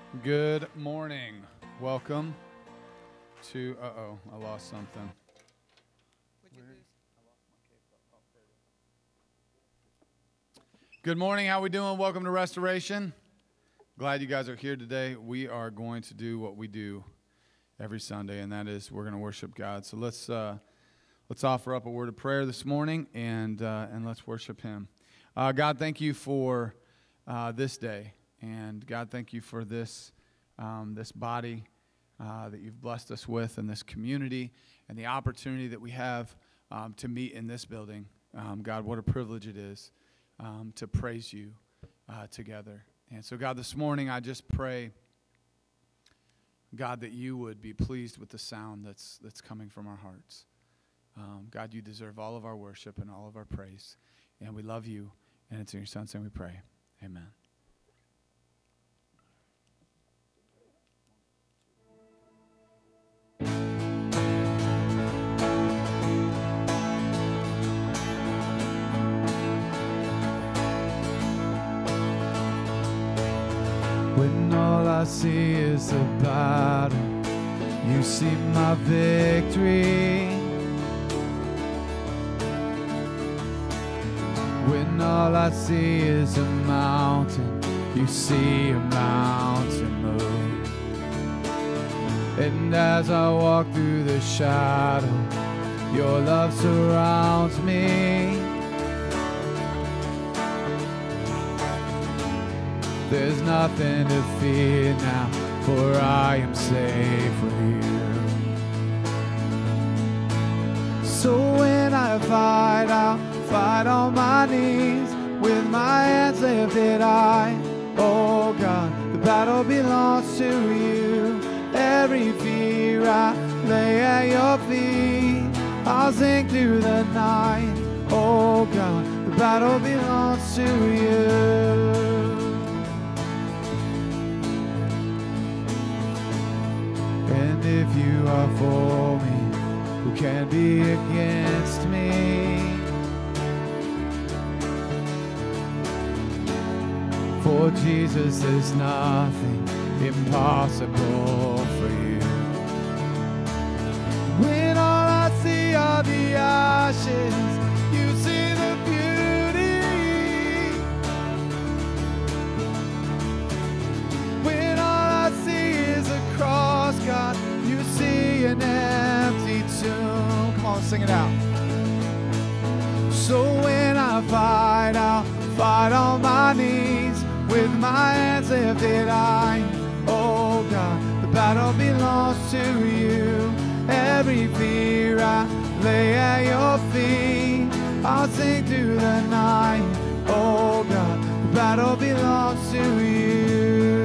Good morning. Welcome to, I lost something. Good morning. How we doing? Welcome to Restoration. Glad you guys are here today. We are going to do what we do every Sunday, and that is we're going to worship God. So let's offer up a word of prayer this morning, and let's worship Him. God, thank you for this day, and God, thank you for this body that you've blessed us with, and this community, and the opportunity that we have to meet in this building. God, what a privilege it is to praise you together. And so, God, this morning I just pray, God, that you would be pleased with the sound that's coming from our hearts. God, you deserve all of our worship and all of our praise. And we love you, and it's in your Son's name we pray. Amen. When all I see is the battle, you see my victory. When all I see is a mountain, you see a mountain move. And as I walk through the shadow, your love surrounds me. There's nothing to fear now, for I am safe with you. So when I fight, I'll fight on my knees, with my hands lifted high. Oh God, the battle belongs to you. Every fear I lay at your feet. I'll sing through the night. Oh God, the battle belongs to you. And if you are for me, who can be against me? For Jesus, there's nothing impossible for you. When all I see are the ashes, you see the beauty. When all I see is a cross, God, you see an empty tomb. Come on, sing it out. So when I fight, I'll fight on my knees, with my hands lifted high. Oh God, the battle belongs to you. Every fear I lay at your feet. I'll sing through the night. Oh God, the battle belongs to you.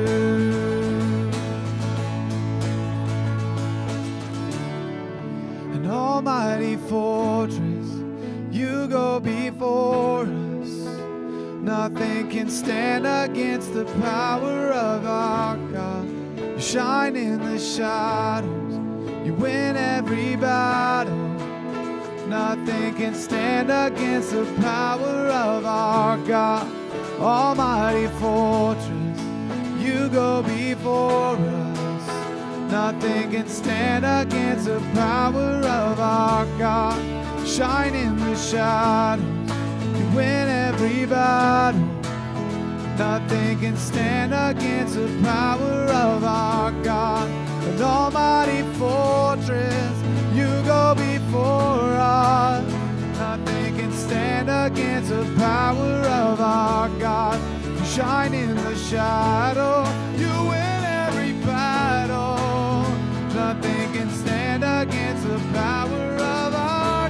An almighty fortress, you go before us. Nothing can stand against the power of our God. You shine in the shadows, you win every battle. Nothing can stand against the power of our God. Almighty fortress, you go before us. Nothing can stand against the power of our God. Shine in the shadows, you win every battle. Nothing can stand against the power of our God. An almighty fortress, you go before us. Nothing can stand against the power of our God. You shine in the shadow, you win every battle. Nothing can stand against the power of our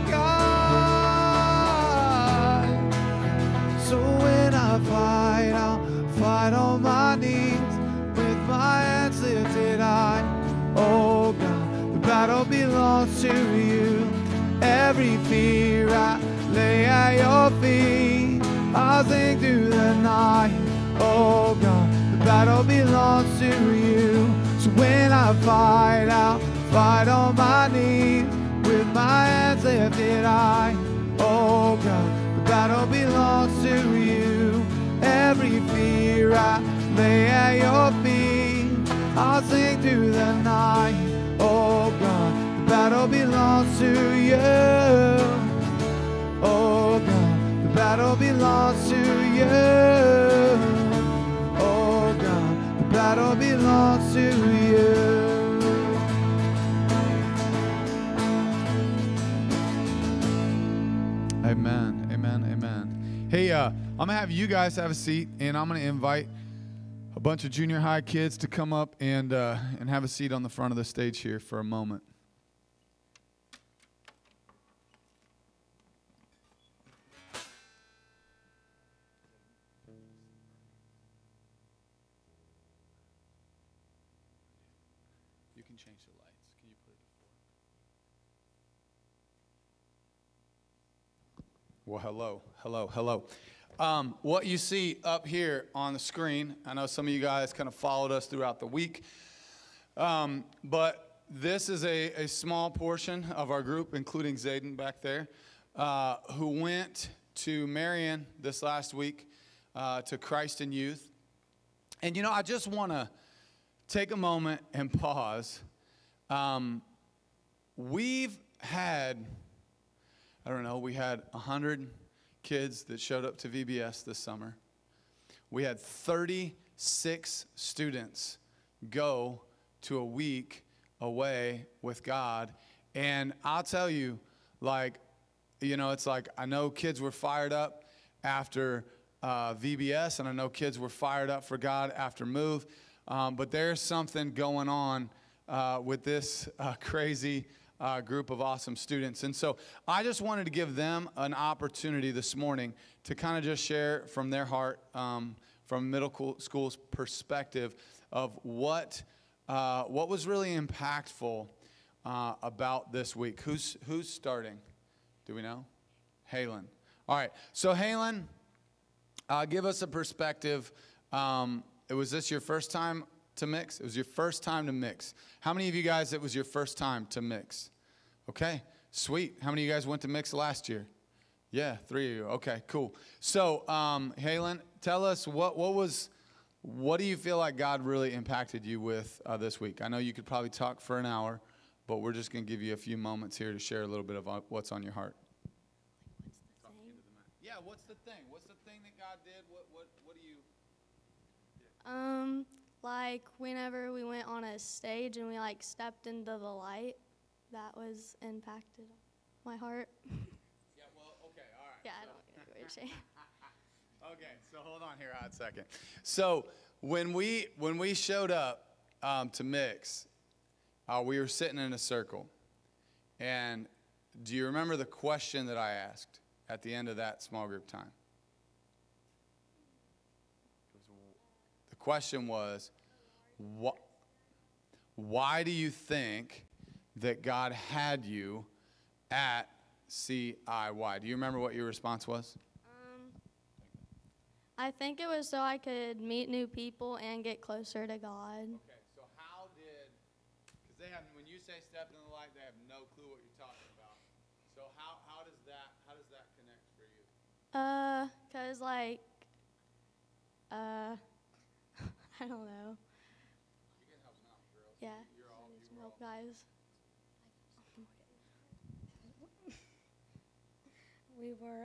God. So when I fight, I'll fight on my knees, with my hands lifted high. Oh God, the battle belongs to you. Every fear I lay at your feet. I'll sing through the night. Oh God, the battle belongs to you. So when I fight, I'll fight on my knees, with my hands lifted high. Oh God, the battle belongs to you. Every fear I lay at your feet. I'll sing through the night. Oh God, the battle belongs to you. Oh God, the battle belongs to you. Oh God, the battle belongs to you. Amen, amen, amen. Hey, I'm going to have you guys have a seat, and I'm going to invite a bunch of junior high kids to come up and have a seat on the front of the stage here for a moment. You can change the lights. Can you put it to 4? Well, hello. What you see up here on the screen, I know some of you guys kind of followed us throughout the week, but this is a small portion of our group, including Zayden back there, who went to Marion this last week to Christ in Youth. And, you know, I just want to take a moment and pause. We've had, we had 100 kids that showed up to VBS this summer. We had 36 students go to a week away with God. And I'll tell you, it's like I know kids were fired up after VBS, and I know kids were fired up for God after Move. But there's something going on with this crazy group of awesome students. And so I just wanted to give them an opportunity this morning to kind of just share from their heart, from middle school's perspective of what was really impactful about this week. Who's starting? Do we know? Halen. All right. So Halen, give us a perspective. Was this your first time to mix? It was your first time to mix. How many of you guys, it was your first time to mix? Okay, sweet. How many of you guys went to mix last year? Yeah, 3 of you. Okay, cool. So, Halen, tell us what do you feel like God really impacted you with this week? I know you could probably talk for an hour, but we're just going to give you a few moments here to share a little bit of what's on your heart. What's the thing? Yeah, what's the thing? What's the thing that God did? What do you? Like whenever we went on a stage and we stepped into the light, that was impacted my heart. Yeah, well, okay, all right. Yeah, I don't know what you're saying. Okay, so hold on here a second. So when we showed up to mix, we were sitting in a circle. And do you remember the question that I asked at the end of that small group time? The question was, why do you think that God had you at CIY? Do you remember what your response was? I think it was so I could meet new people and get closer to God. Okay, so because when you say step in the light, they have no clue what you're talking about. So how does that connect for you? 'Cause I don't know. You can help them out, girls. Yeah. You're all, I need you some were help, all. guys. We were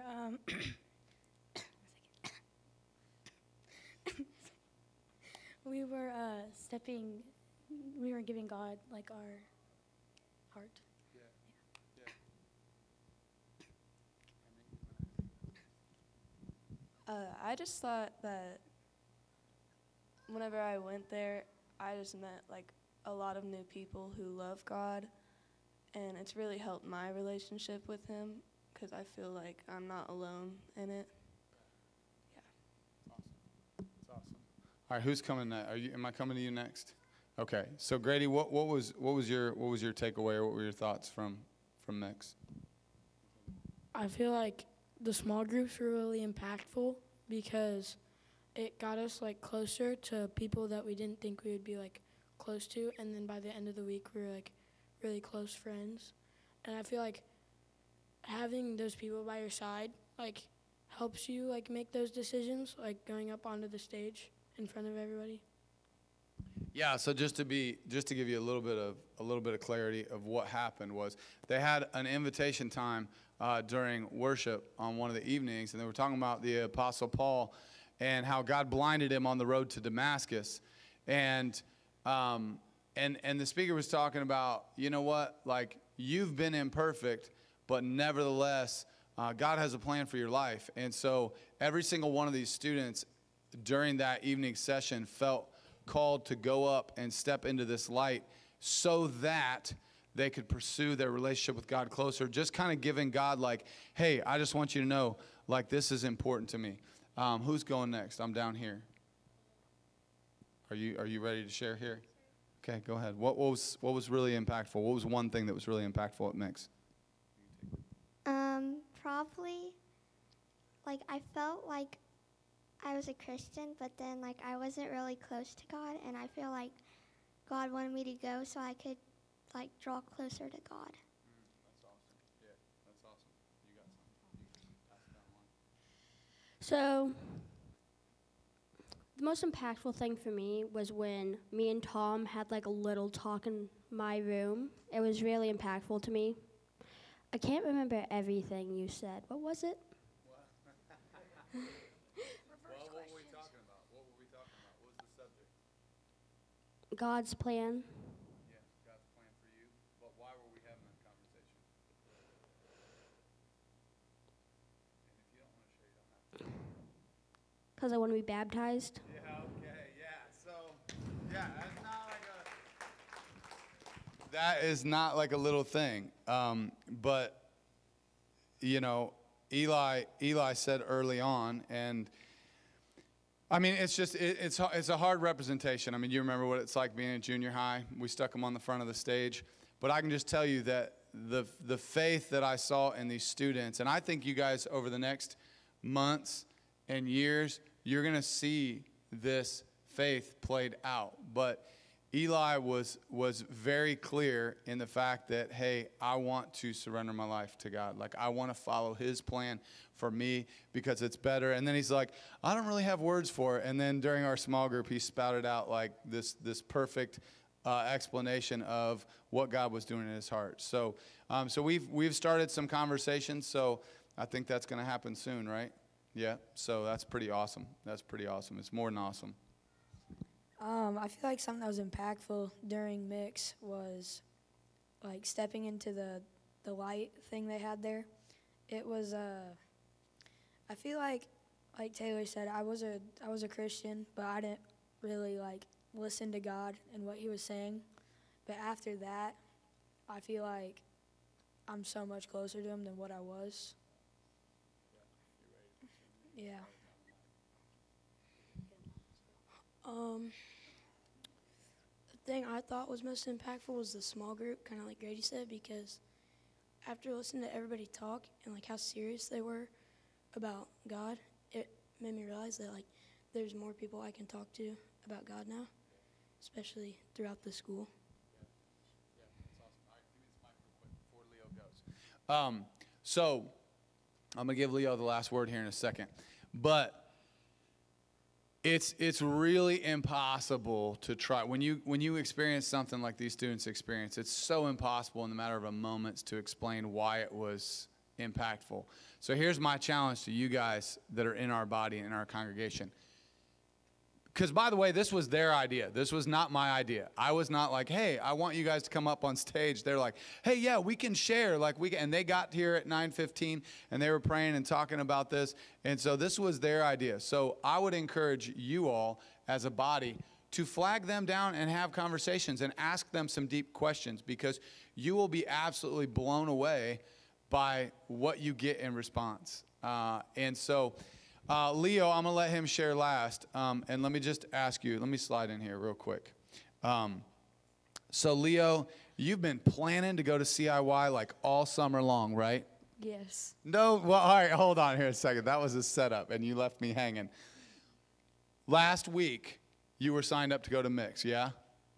we were giving God our heart. Yeah. I just thought that whenever I went there, I just met a lot of new people who love God, and it's really helped my relationship with Him because I feel like I'm not alone in it. That's awesome. All right, who's coming next? Am I coming to you next? Okay. So Grady, what was your takeaway, or what were your thoughts from Mix? I feel like the small groups were really impactful because it got us closer to people that we didn't think we would be close to, and then by the end of the week we were really close friends. And I feel like having those people by your side helps you make those decisions, going up onto the stage in front of everybody. Yeah, so just to give you a little bit of clarity of what happened was they had an invitation time during worship on one of the evenings, and they were talking about the Apostle Paul and how God blinded him on the road to Damascus, and the speaker was talking about, you know what, like, you've been imperfect, but nevertheless, God has a plan for your life. And so every single one of these students during that evening session felt called to go up and step into this light so that they could pursue their relationship with God closer, just kind of giving God like, hey, I just want you to know, like, this is important to me. Who's going next? I'm down here. Are you ready to share here? Okay, go ahead. What was really impactful? What was one thing that was really impactful at Mix? Probably, like, I felt like I was a Christian, but then, like, I wasn't really close to God, and I feel like God wanted me to go so I could, like, draw closer to God. That's awesome. Yeah, that's awesome. You got something. You can pass it down the line. So, the most impactful thing for me was when me and Tom had like a little talk in my room. It was really impactful to me. I can't remember everything you said. What was it? What were we talking about? What were we talking about? What was the subject? God's plan. Yeah, God's plan for you. But why were we having that conversation? And if you don't want to share, you don't have to. Because I want to be baptized. Yeah, okay, yeah. So, yeah, that is not like a little thing. But, you know, Eli said early on, and I mean, it's just, it's a hard representation. I mean, you remember what it's like being in junior high. We stuck them on the front of the stage. But I can just tell you that the faith that I saw in these students, and I think you guys over the next months and years, you're going to see this faith played out. But Eli was very clear in the fact that, hey, I want to surrender my life to God. Like, I want to follow his plan for me because it's better. And then he's like, I don't really have words for it. And then during our small group, he spouted out like this perfect explanation of what God was doing in his heart. So we've started some conversations. So I think that's going to happen soon, right? Yeah. So that's pretty awesome. That's pretty awesome. It's more than awesome. I feel like something that was impactful during Mix was like stepping into the light thing they had there. It was I feel like Taylor said, I was a Christian, but I didn't really like listen to God and what he was saying. But after that, I feel like I'm so much closer to him than what I was. Yeah. The thing I thought was most impactful was the small group, kind of like Grady said, because after listening to everybody talk and like how serious they were about God, it made me realize that like there's more people I can talk to about God now, especially throughout the school. Yeah, that's awesome. All right, give me this mic real quick before Leo goes. So I'm gonna give Leo the last word here in a second, but it's really impossible to try when you experience something like these students experience. It's so impossible in the matter of a moment to explain why it was impactful. So here's my challenge to you guys that are in our body and in our congregation. Because, by the way, this was their idea. This was not my idea. I was not like, hey, I want you guys to come up on stage. They're like, hey, yeah, we can share. And they got here at 9:15, and they were praying and talking about this. And so this was their idea. So I would encourage you all as a body to flag them down and have conversations and ask them some deep questions, because you will be absolutely blown away by what you get in response. Leo, I'm going to let him share last. And let me just ask you, let me slide in here real quick. So, Leo, you've been planning to go to CIY like all summer long, right? Yes. No, well, all right, hold on here a second. That was a setup, and you left me hanging. Last week, you were signed up to go to Mix, yeah?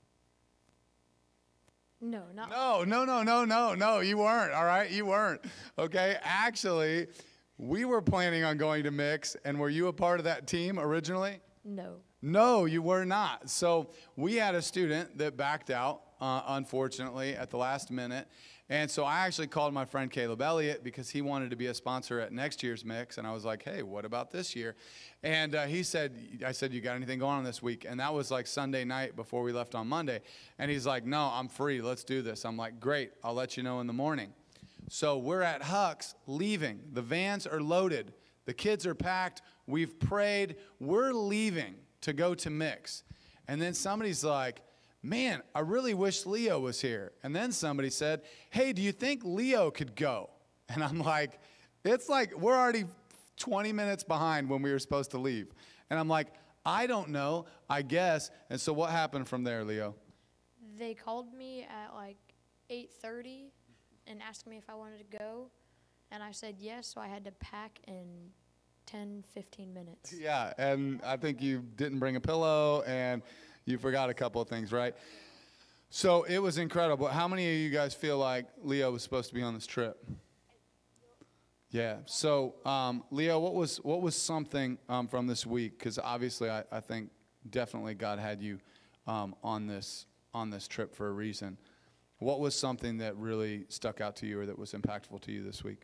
No, not. No, you weren't, all right? You weren't, okay? Actually, we were planning on going to Mix, and were you a part of that team originally? No. No, you were not. So we had a student that backed out, unfortunately, at the last minute. And so I actually called my friend Caleb Elliott because he wanted to be a sponsor at next year's mix. And I was like, hey, what about this year? And I said, you got anything going on this week? And that was like Sunday night before we left on Monday. And he's like, no, I'm free. Let's do this. I'm like, great. I'll let you know in the morning. So we're at Huck's leaving. The vans are loaded. The kids are packed. We've prayed. We're leaving to go to mix. And then somebody's like, man, I really wish Leo was here. And then somebody said, hey, do you think Leo could go? And I'm like, it's like we're already 20 minutes behind when we were supposed to leave. And I'm like, I don't know, I guess. And so what happened from there, Leo? They called me at like 8:30 and asked me if I wanted to go. And I said yes, so I had to pack in 10, 15 minutes. Yeah, and I think you didn't bring a pillow and you forgot a couple of things, right? So it was incredible. How many of you guys feel like Leo was supposed to be on this trip? Yeah. So, Leo, what was something from this week? Because obviously, I think definitely God had you on this trip for a reason. What was something that really stuck out to you or that was impactful to you this week?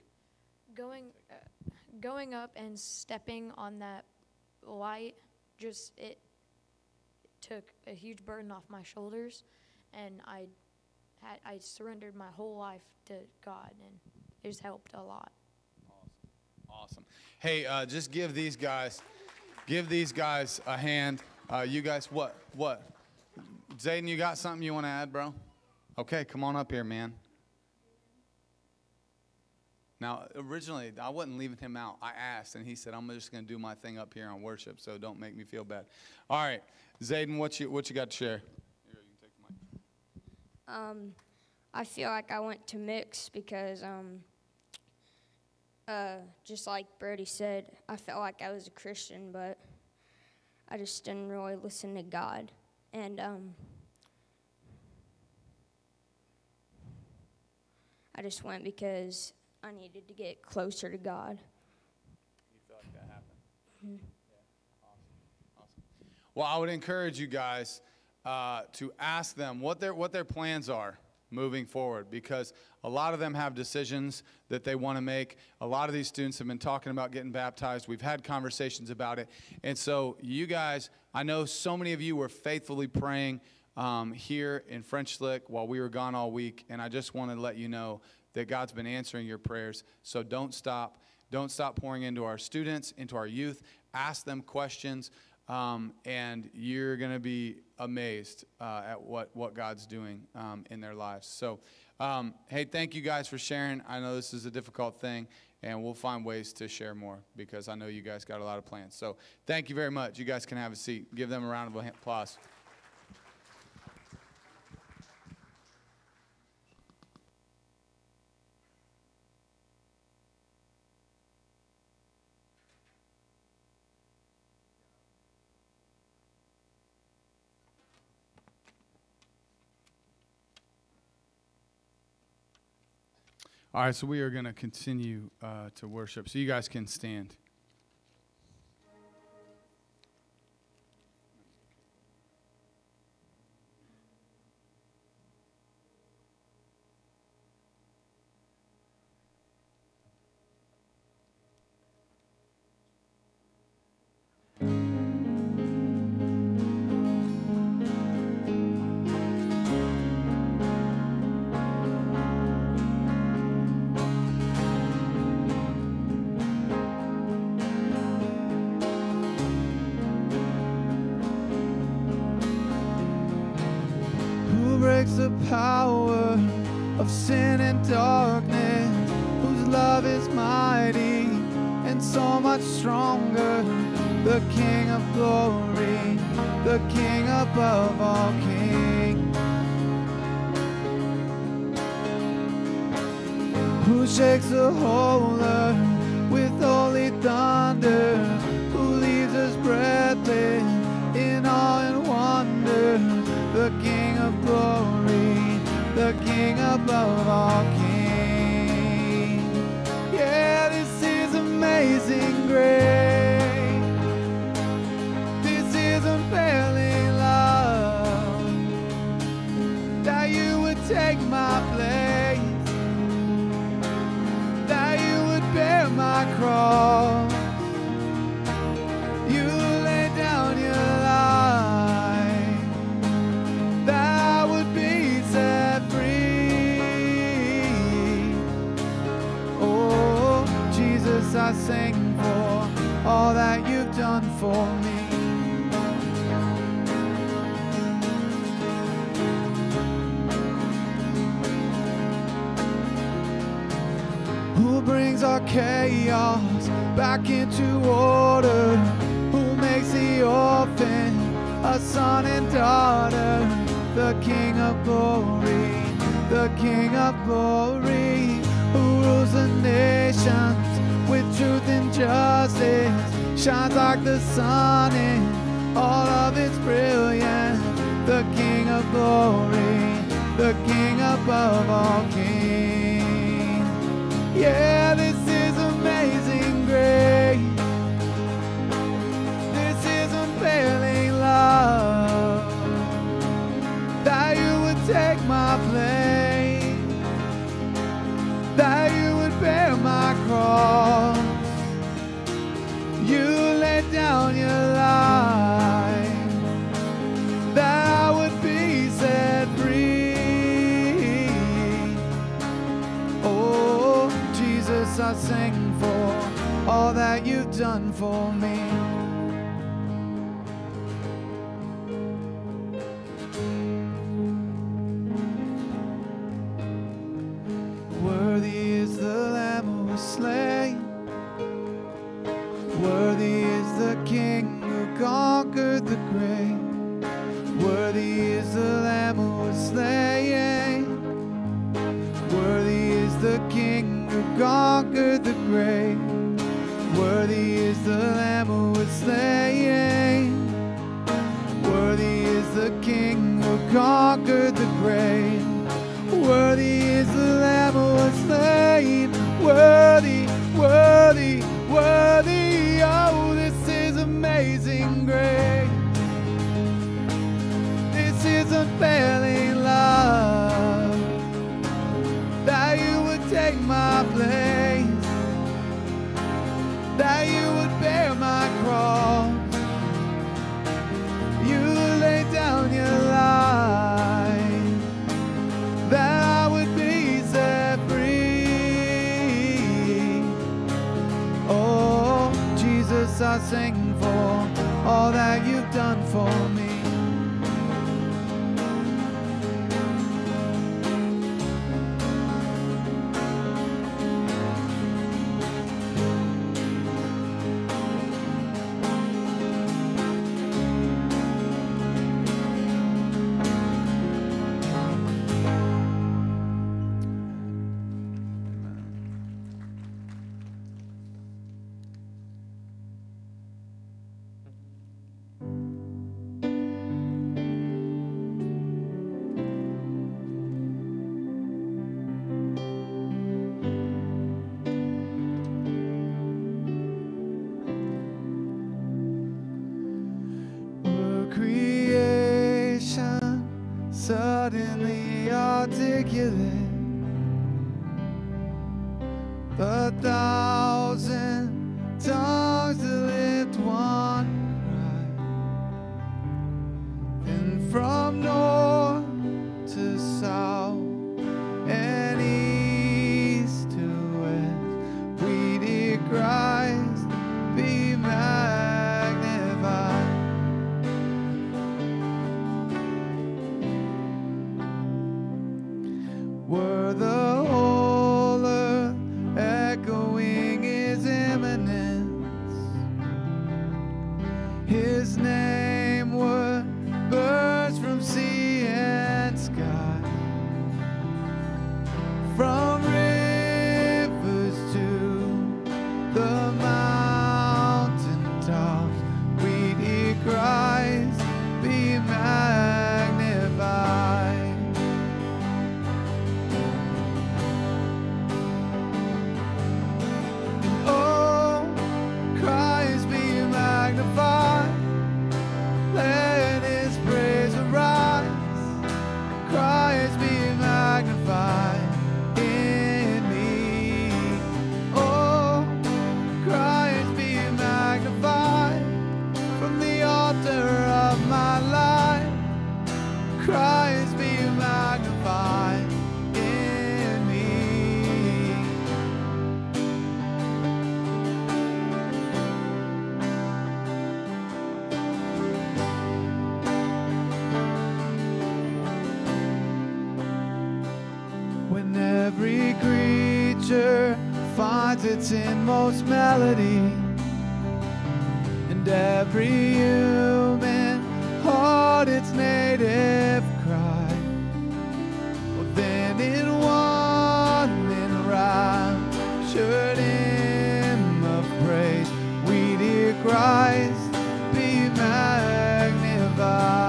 Going up and stepping on that light, it took a huge burden off my shoulders, and I surrendered my whole life to God, and it just helped a lot. Awesome. Hey, just give these guys a hand. You guys, what? Zayden, you got something you want to add, bro? Okay, come on up here, man. Now, originally, I wasn't leaving him out. I asked, and he said, I'm just going to do my thing up here on worship, so don't make me feel bad. All right, Zayden, what you got to share? Here, you can take the mic. I feel like I went to mix because, just like Brody said, I felt like I was a Christian, but I just didn't really listen to God. And I just went because I needed to get closer to God. You feel like that happened? Mm-hmm. Yeah. Awesome. Well, I would encourage you guys to ask them what their plans are moving forward, because a lot of them have decisions that they want to make. A lot of these students have been talking about getting baptized. We've had conversations about it. And so you guys, I know so many of you were faithfully praying here in French Lick while we were gone all week, and I just want to let you know that God's been answering your prayers. So don't stop. Don't stop pouring into our students, into our youth. Ask them questions, and you're going to be amazed at what God's doing in their lives. So, hey, thank you guys for sharing. I know this is a difficult thing, and we'll find ways to share more because I know you guys got a lot of plans. So thank you very much. You guys can have a seat. Give them a round of applause. All right, so we are going to continue to worship. So you guys can stand. The power of sin and darkness, whose love is mighty and so much stronger, the King of glory, the King above all kings, who shakes the whole earth with holy thunder, who leaves us breathless in awe and wonder, the King of glory, the King above all kings. Yeah, this is amazing grace. This is amazing cross. You laid down your life that I would be set free. Oh, Jesus, I sing for all that you've done for me. Who brings our chaos back into order? Who makes the orphan a son and daughter? The King of glory, the King of glory, who rules the nations with truth and justice, shines like the sun in all of its brilliance. The King of glory, the King above all kings. Yeah, this is amazing grace. This is unfailing love, that you would take my place, that you would bear my cross. You laid down your life, that I would be set free. Oh, Jesus, I sing for all that you've done for me. Worthy is the Lamb who was slain. Worthy is the King who conquered the grave. Worthy is the Lamb who was slain. Worthy is the King who conquered the grave. Worthy is the Lamb who was slain. Worthy is the King who conquered the grave. Worthy is the Lamb who was slain. Worthy, worthy, worthy. Oh, this is amazing grace. This is unfailing love, that you would take my place, that you would bear my cross. You laid down your life, that I would be set free. Oh, Jesus, I sing for all that you've done for me. Creation suddenly articulate, a thousand tongues to lift one cry, and from north to south and east to west, we dear Christ be magnified. Were the whole earth echoing his imminence, every creature finds its inmost melody, and every human heart its native cry. Well, then in one enraptured hymn of praise, we dear Christ be magnified.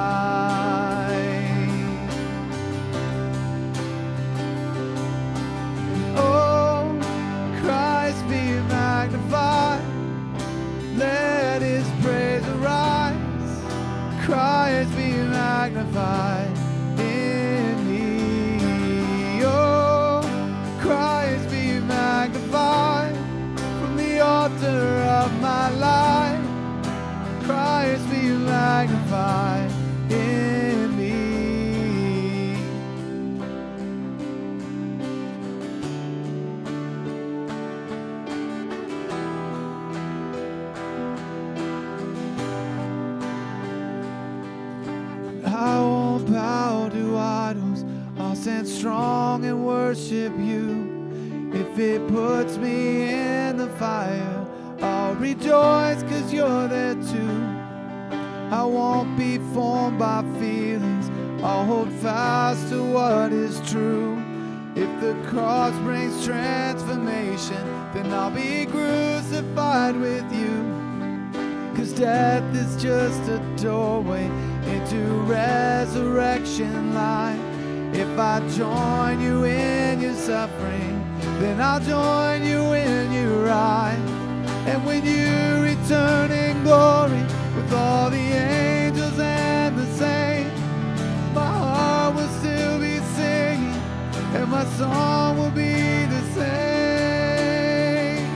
Oh, Christ be magnified. Let his praise arise. Christ be magnified in me. Oh, Christ be magnified from the altar of my life. Christ be magnified in me. I won't bow to idols, I'll stand strong and worship you. If it puts me in the fire, I'll rejoice 'cause you're there too. I won't be formed by feelings, I'll hold fast to what is true. If the cross brings transformation, then I'll be crucified with you. 'Cause death is just a doorway into resurrection life. If I join you in your suffering, then I'll join you in your rise. And when you return in glory with all the angels and the saints, my heart will still be singing and my song will be the same.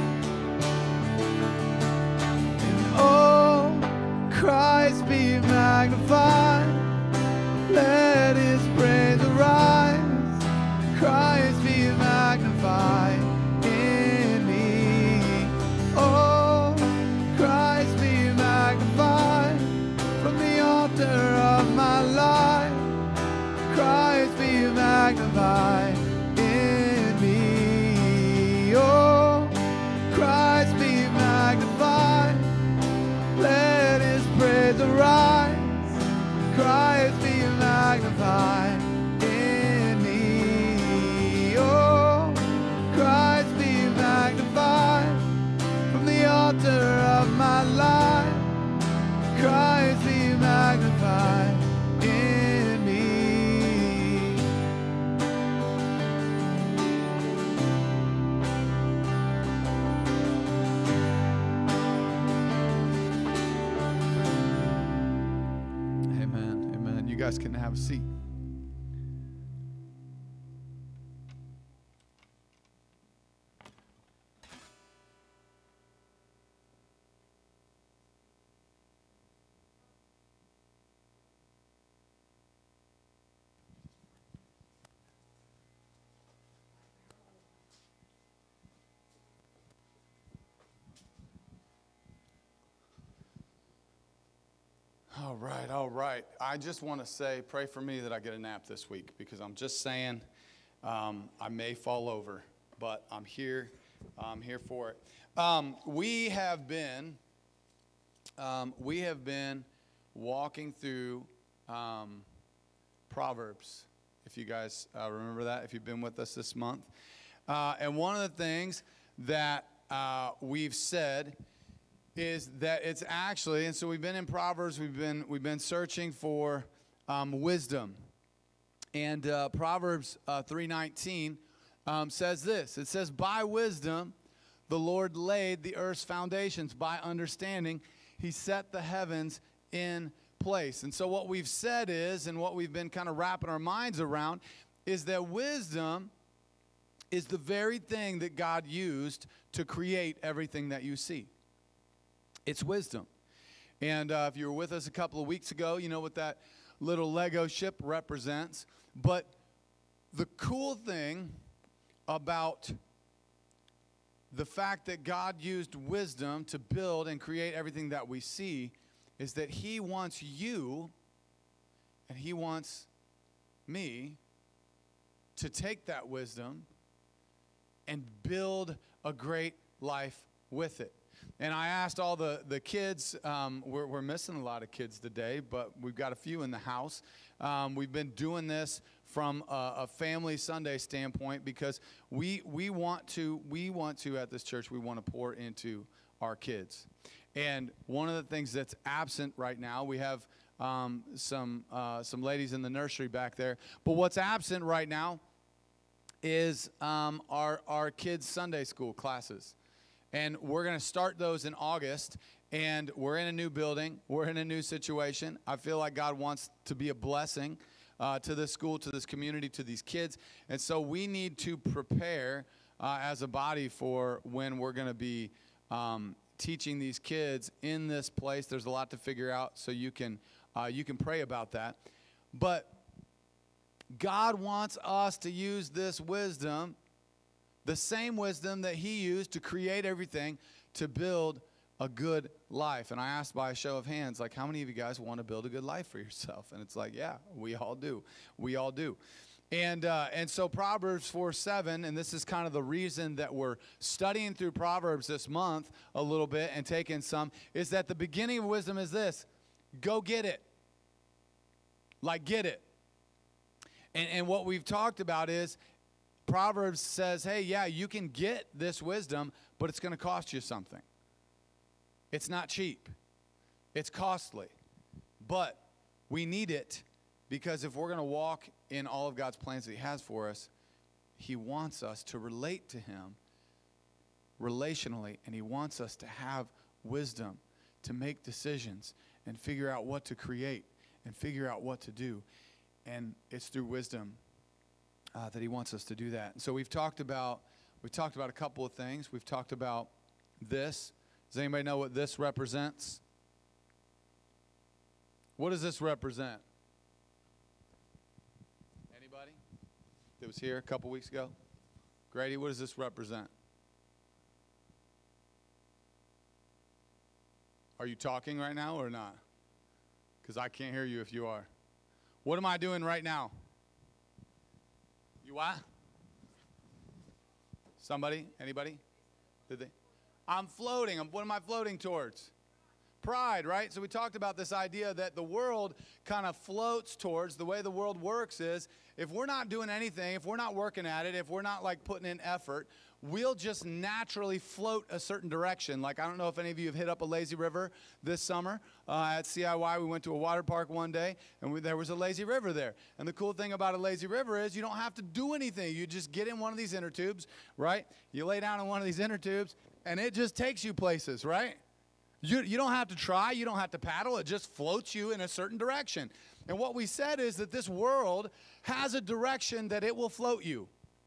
And oh, Christ be magnified. Let his praise arise. Christ be magnified in me. Oh, Christ be magnified from the altar of my life. Christ be magnified in me. Oh, Christ be magnified. Let his praise arise. Christ be magnified in me. Oh, Christ be magnified from the altar of my life. Christ be magnified in me. Amen. Amen. You guys can have a seat. All right. I just want to say, pray for me that I get a nap this week, because I'm just saying I may fall over, but I'm here. I'm here for it. We have been walking through Proverbs, if you guys remember that, if you've been with us this month. And one of the things that we've said is that it's actually, and so we've been in Proverbs, we've been searching for wisdom, and Proverbs 3:19 says this. It says, "By wisdom the Lord laid the earth's foundations; by understanding He set the heavens in place." And so what we've said is, and what we've been kind of wrapping our minds around, is that wisdom is the very thing that God used to create everything that you see. It's wisdom. And if you were with us a couple of weeks ago, you know what that little Lego ship represents. But the cool thing about the fact that God used wisdom to build and create everything that we see is that He wants you and He wants me to take that wisdom and build a great life with it. And I asked all the kids, we're missing a lot of kids today, but we've got a few in the house. We've been doing this from a family Sunday standpoint because we want to at this church, we want to pour into our kids. And one of the things that's absent right now, we have some ladies in the nursery back there, but what's absent right now is our kids' Sunday school classes. And we're going to start those in August, and we're in a new building. We're in a new situation. I feel like God wants to be a blessing to this school, to this community, to these kids. And so we need to prepare as a body for when we're going to be teaching these kids in this place. There's a lot to figure out, so you can pray about that. But God wants us to use this wisdom, the same wisdom that he used to create everything, to build a good life. And I asked by a show of hands, like, how many of you guys want to build a good life for yourself? And it's like, yeah, we all do. We all do. And so Proverbs 4:7, and this is kind of the reason that we're studying through Proverbs this month a little bit and taking some, is that the beginning of wisdom is this: go get it. Like, get it. And what we've talked about is, Proverbs says, hey, yeah, you can get this wisdom, but it's going to cost you something. It's not cheap. It's costly. But we need it because if we're going to walk in all of God's plans that he has for us, he wants us to relate to him relationally, and he wants us to have wisdom to make decisions and figure out what to create and figure out what to do. And it's through wisdom that he wants us to do that. And so we've talked about a couple of things. We've talked about this. Does anybody know what this represents? What does this represent? Anybody that was here a couple weeks ago? Grady, what does this represent? Are you talking right now or not? Because I can't hear you if you are. What am I doing right now? You what? Somebody? Anybody? Did they? I'm floating. What am I floating towards? Pride, right? So we talked about this idea that the world kind of floats towards, the way the world works is, if we're not doing anything, if we're not working at it, if we're not like putting in effort, we'll just naturally float a certain direction. Like, I don't know if any of you have hit up a lazy river this summer. At CIY, we went to a water park one day, and there was a lazy river there. And the cool thing about a lazy river is you don't have to do anything. You just get in one of these inner tubes, right? You lay down in one of these inner tubes, and it just takes you places, right? You don't have to try. You don't have to paddle. It just floats you in a certain direction. And what we said is that this world has a direction that it will float you.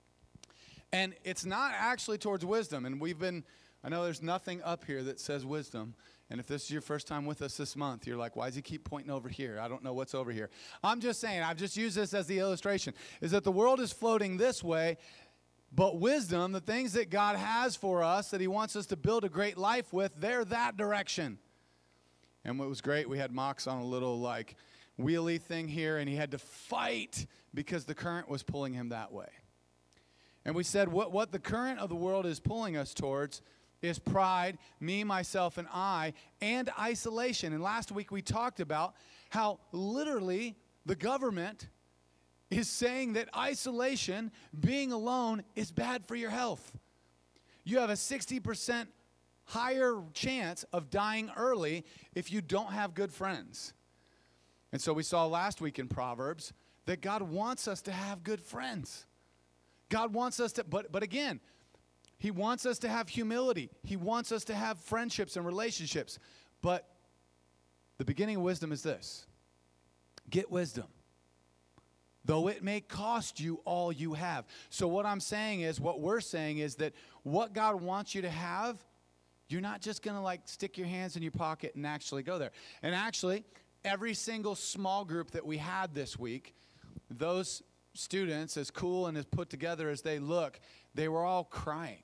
And it's not actually towards wisdom. And I know there's nothing up here that says wisdom. And if this is your first time with us this month, you're like, why does he keep pointing over here? I don't know what's over here. I'm just saying, I've just used this as the illustration, is that the world is floating this way. But wisdom, the things that God has for us, that he wants us to build a great life with, they're that direction. And what was great, we had Mox on a little like wheelie thing here, and he had to fight because the current was pulling him that way. And we said what the current of the world is pulling us towards is pride, me, myself, and I, and isolation. And last week we talked about how literally the government is saying that isolation, being alone, is bad for your health. You have a 60% higher chance of dying early if you don't have good friends. And so we saw last week in Proverbs that God wants us to have good friends. God wants us to, but again, he wants us to have humility. He wants us to have friendships and relationships. But the beginning of wisdom is this: get wisdom, though it may cost you all you have. So what we're saying is that what God wants you to have, you're not just going to like stick your hands in your pocket and actually go there. And actually, every single small group that we had this week, those students, as cool and as put together as they look, they were all crying.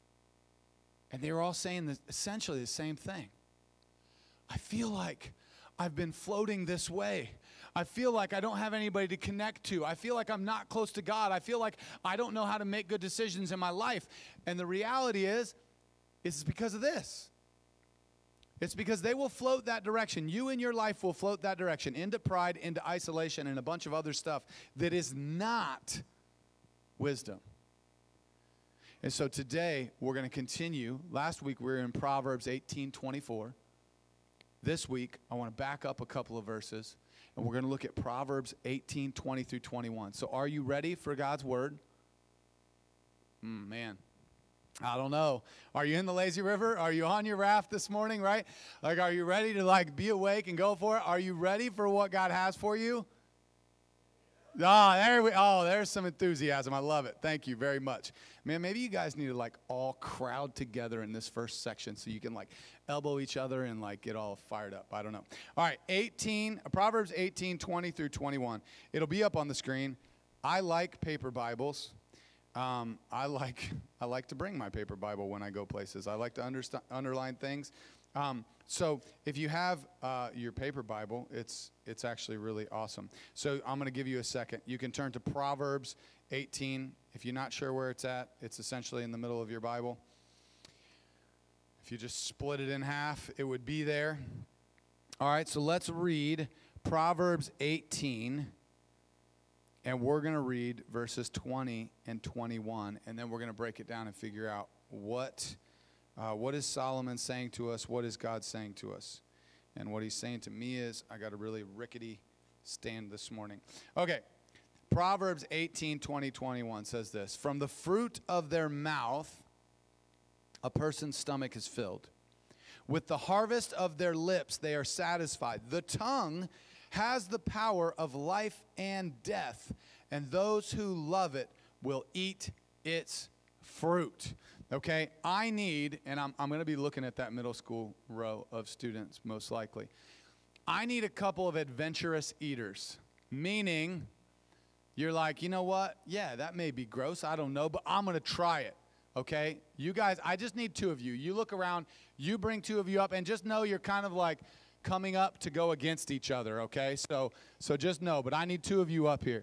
And they were all saying essentially the same thing. I feel like I've been floating this way. I feel like I don't have anybody to connect to. I feel like I'm not close to God. I feel like I don't know how to make good decisions in my life. And the reality is, it's because of this. It's because they will float that direction. You in your life will float that direction into pride, into isolation, and a bunch of other stuff that is not wisdom. And so today, we're going to continue. Last week, we were in Proverbs 18:24. This week, I want to back up a couple of verses, and we're going to look at Proverbs 18:20 through 21. So are you ready for God's word? Man, I don't know. Are you in the lazy river? Are you on your raft this morning, right? Like, are you ready to, like, be awake and go for it? Are you ready for what God has for you? There's some enthusiasm. I love it. Thank you very much. Man, maybe you guys need to, like, all crowd together in this first section so you can, like, elbow each other and, like, get all fired up. I don't know. All right, Proverbs 18:20 through 21. It'll be up on the screen. I like paper Bibles. I like to bring my paper Bible when I go places. I like to underline things. So if you have your paper Bible, it's actually really awesome. So I'm going to give you a second. You can turn to Proverbs 18. If you're not sure where it's at, it's essentially in the middle of your Bible. If you just split it in half, it would be there. All right, so let's read Proverbs 18. And we're going to read verses 20 and 21, and then we're going to break it down and figure out what is Solomon saying to us, what is God saying to us. And what he's saying to me is, I got a really rickety stand this morning. Okay, Proverbs 18:20, 21 says this: From the fruit of their mouth, a person's stomach is filled. With the harvest of their lips, they are satisfied. The tongue has the power of life and death, and those who love it will eat its fruit. Okay, I need, and I'm going to be looking at that middle school row of students most likely. I need a couple of adventurous eaters, meaning you're like, you know what? Yeah, that may be gross. I don't know, but I'm going to try it. Okay, you guys, I just need two of you. You look around, you bring two of you up, and just know you're kind of like coming up to go against each other, okay? So just know, but I need two of you up here.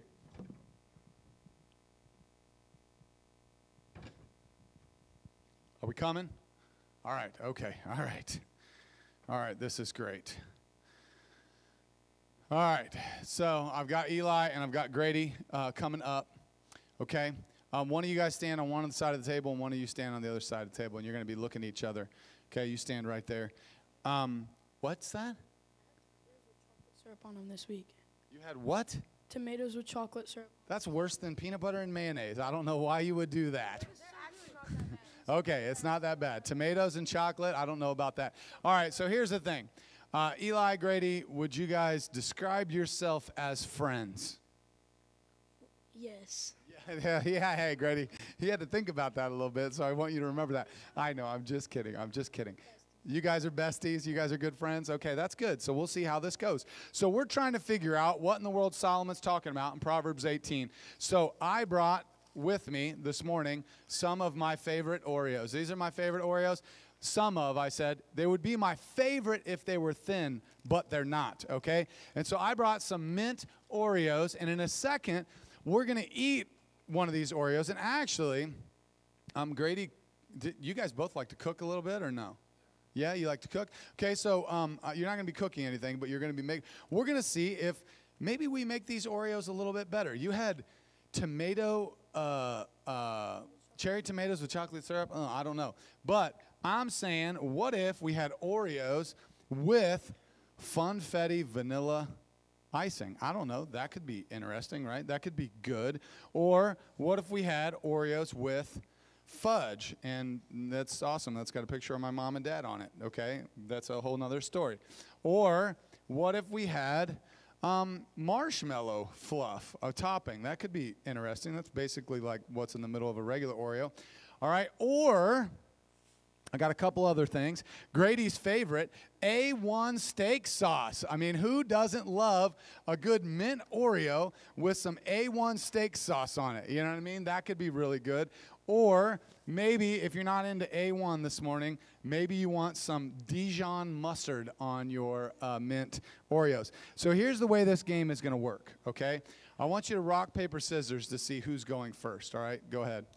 Are we coming? All right, okay, all right. All right, this is great. All right, so I've got Eli and I've got Grady coming up, okay? One of you guys stand on one side of the table and one of you stand on the other side of the table, and you're going to be looking at each other. Okay, you stand right there. What's that? Syrup on them this week. You had what? Tomatoes with chocolate syrup. That's worse than peanut butter and mayonnaise. I don't know why you would do that. Okay, it's not that bad. Tomatoes and chocolate, I don't know about that. All right, so here's the thing. Eli, Grady, would you guys describe yourself as friends? Yes. Yeah, hey, Grady. He had to think about that a little bit, so I want you to remember that. I know, I'm just kidding. You guys are besties? You guys are good friends? Okay, that's good. So we'll see how this goes. So we're trying to figure out what in the world Solomon's talking about in Proverbs 18. So I brought with me this morning some of my favorite Oreos. These are my favorite Oreos. I said, they would be my favorite if they were thin, but they're not, okay? And so I brought some mint Oreos, and in a second, we're going to eat one of these Oreos. And actually, Grady, you guys both like to cook a little bit or no? Yeah, you like to cook? Okay, so you're not going to be cooking anything, but you're going to be we're going to see if maybe we make these Oreos a little bit better. You had cherry tomatoes with chocolate syrup? I don't know. But I'm saying, what if we had Oreos with Funfetti vanilla icing? I don't know. That could be interesting, right? That could be good. Or what if we had Oreos with fudge? And that's awesome. That's got a picture of my mom and dad on it, okay? That's a whole nother story. Or what if we had marshmallow fluff, a topping? That could be interesting. That's basically like what's in the middle of a regular Oreo. All right, or I got a couple other things. Grady's favorite, A1 steak sauce. I mean, who doesn't love a good mint Oreo with some A1 steak sauce on it? You know what I mean? That could be really good. Or maybe if you're not into A1 this morning, maybe you want some Dijon mustard on your mint Oreos. So here's the way this game is going to work, okay? I want you to rock, paper, scissors to see who's going first, all right? Go ahead.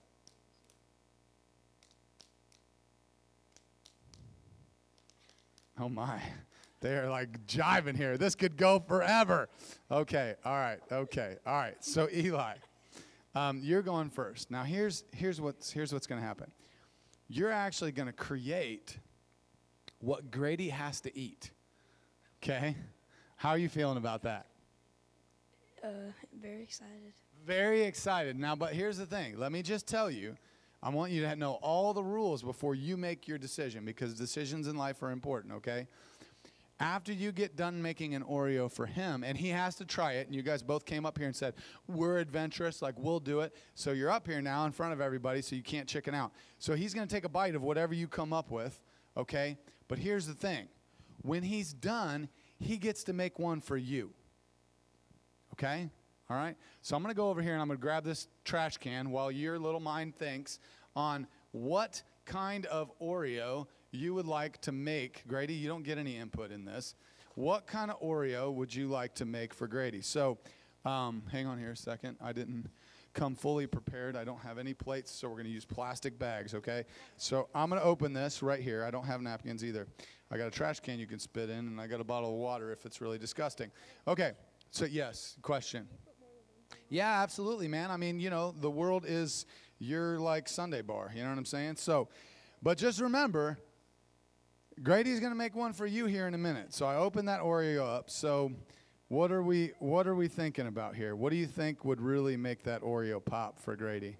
Oh, my. They're like jiving here. This could go forever. Okay, all right, okay, all right. So Eli, you're going first. Now here's what's going to happen. You're actually going to create what Grady has to eat. Okay? How are you feeling about that? Very excited. Very excited. Now, but here's the thing. Let me just tell you, I want you to know all the rules before you make your decision, because decisions in life are important, okay? After you get done making an Oreo for him, and he has to try it, and you guys both came up here and said, we're adventurous, like we'll do it. So you're up here now in front of everybody, so you can't chicken out. So he's going to take a bite of whatever you come up with, okay? But here's the thing. When he's done, he gets to make one for you, okay? All right? So I'm going to go over here, and I'm going to grab this trash can while your little mind thinks on what kind of Oreo you would like to make. Grady, you don't get any input in this. What kind of Oreo would you like to make for Grady? So hang on here a second. I didn't come fully prepared. I don't have any plates, so we're going to use plastic bags, okay? So I'm going to open this right here. I don't have napkins either. I got a trash can you can spit in, and I got a bottle of water if it's really disgusting. Okay, so yes, question. Yeah, absolutely, man. I mean, you know, the world is your, like, Sunday bar. You know what I'm saying? So, but just remember, Grady's going to make one for you here in a minute. So I opened that Oreo up. So what are we thinking about here? What do you think would really make that Oreo pop for Grady?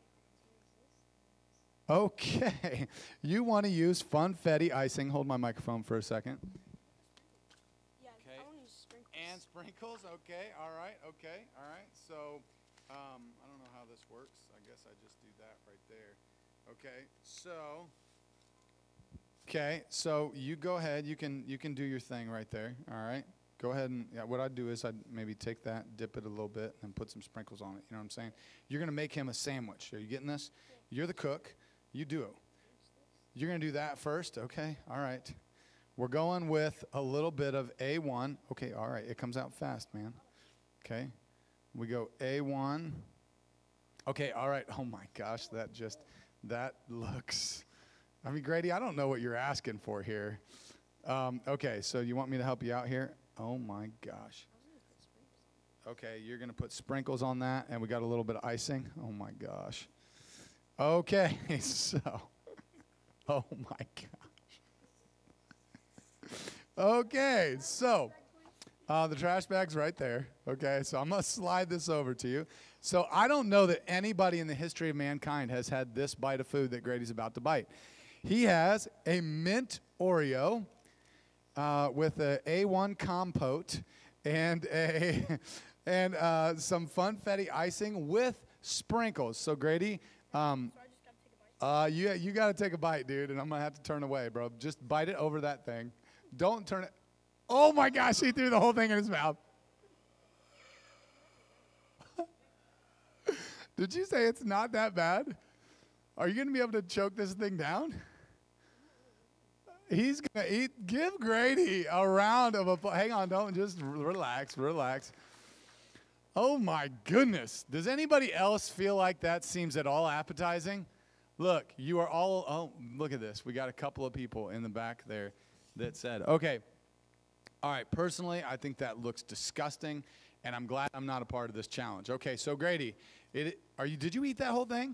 Okay. You want to use funfetti icing. Hold my microphone for a second. Okay. And sprinkles. Okay. All right. Okay. All right. So I don't know how this works. I guess I just do that right there. Okay. Okay, so you go ahead. You can do your thing right there. All right, go ahead and what I'd do is I'd maybe take that, dip it a little bit, and put some sprinkles on it. You know what I'm saying? You're gonna make him a sandwich. Are you getting this? Yeah. You're the cook. You do it. You're gonna do that first. Okay. All right. We're going with a little bit of A1. Okay. All right. It comes out fast, man. Okay. We go A1. Okay. All right. Oh my gosh, that looks. I mean, Grady, I don't know what you're asking for here. Okay, so you want me to help you out here? Oh, my gosh. Okay, you're going to put sprinkles on that, and we got a little bit of icing. Oh, my gosh. Okay, so, oh, my gosh. Okay, so the trash bag's right there. Okay, so I'm going to slide this over to you. So I don't know that anybody in the history of mankind has had this bite of food that Grady's about to bite. He has a mint Oreo with a A1 compote and some funfetti icing with sprinkles. So Grady, you got to take a bite, dude, and I'm gonna have to turn away, bro. Just bite it over that thing. Don't turn it. Oh my gosh, he threw the whole thing in his mouth. Did you say it's not that bad? Are you going to be able to choke this thing down? He's going to eat. Give Grady a round of applause. Hang on, don't just relax. Oh, my goodness. Does anybody else feel like that seems at all appetizing? Look, you are all, oh, look at this. We got a couple of people in the back there that said, okay. All right, personally, I think that looks disgusting, and I'm glad I'm not a part of this challenge. Okay, so Grady, did you eat that whole thing?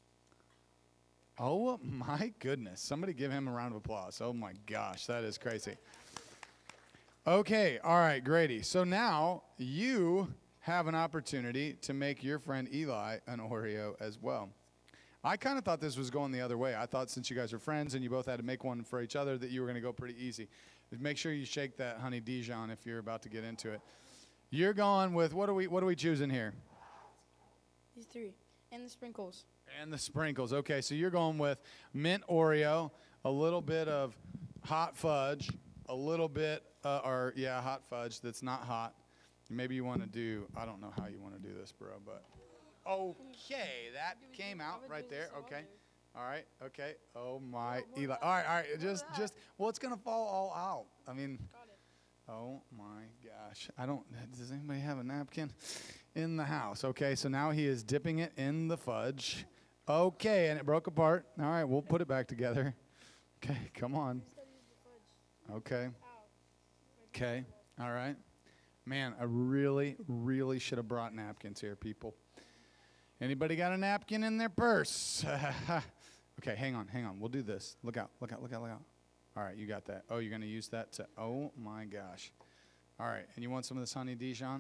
Oh, my goodness. Somebody give him a round of applause. Oh, my gosh. That is crazy. Okay. All right, Grady. So now you have an opportunity to make your friend Eli an Oreo as well. I kind of thought this was going the other way. I thought since you guys are friends and you both had to make one for each other that you were going to go pretty easy. Make sure you shake that honey Dijon if you're about to get into it. You're going with, what are we choosing here? These three. And the sprinkles. And the sprinkles. Okay, so you're going with mint Oreo, a little bit of hot fudge, a little bit, hot fudge that's not hot. Maybe you want to do, I don't know how you want to do this, bro, but Okay, that came out right there. Okay. All right. Okay. Oh my, Eli. All right. Just. Well, it's gonna fall all out. I mean. Oh my gosh. Does anybody have a napkin in the house? Okay. So now he is dipping it in the fudge. Okay, and it broke apart. All right. We'll put it back together. Okay. Come on. Okay. Okay. All right. Man, I really, really should have brought napkins here, people. Anybody got a napkin in their purse? Okay, hang on. We'll do this. Look out. All right, you got that. Oh, you're going to use that to, oh my gosh. All right, and you want some of this honey Dijon?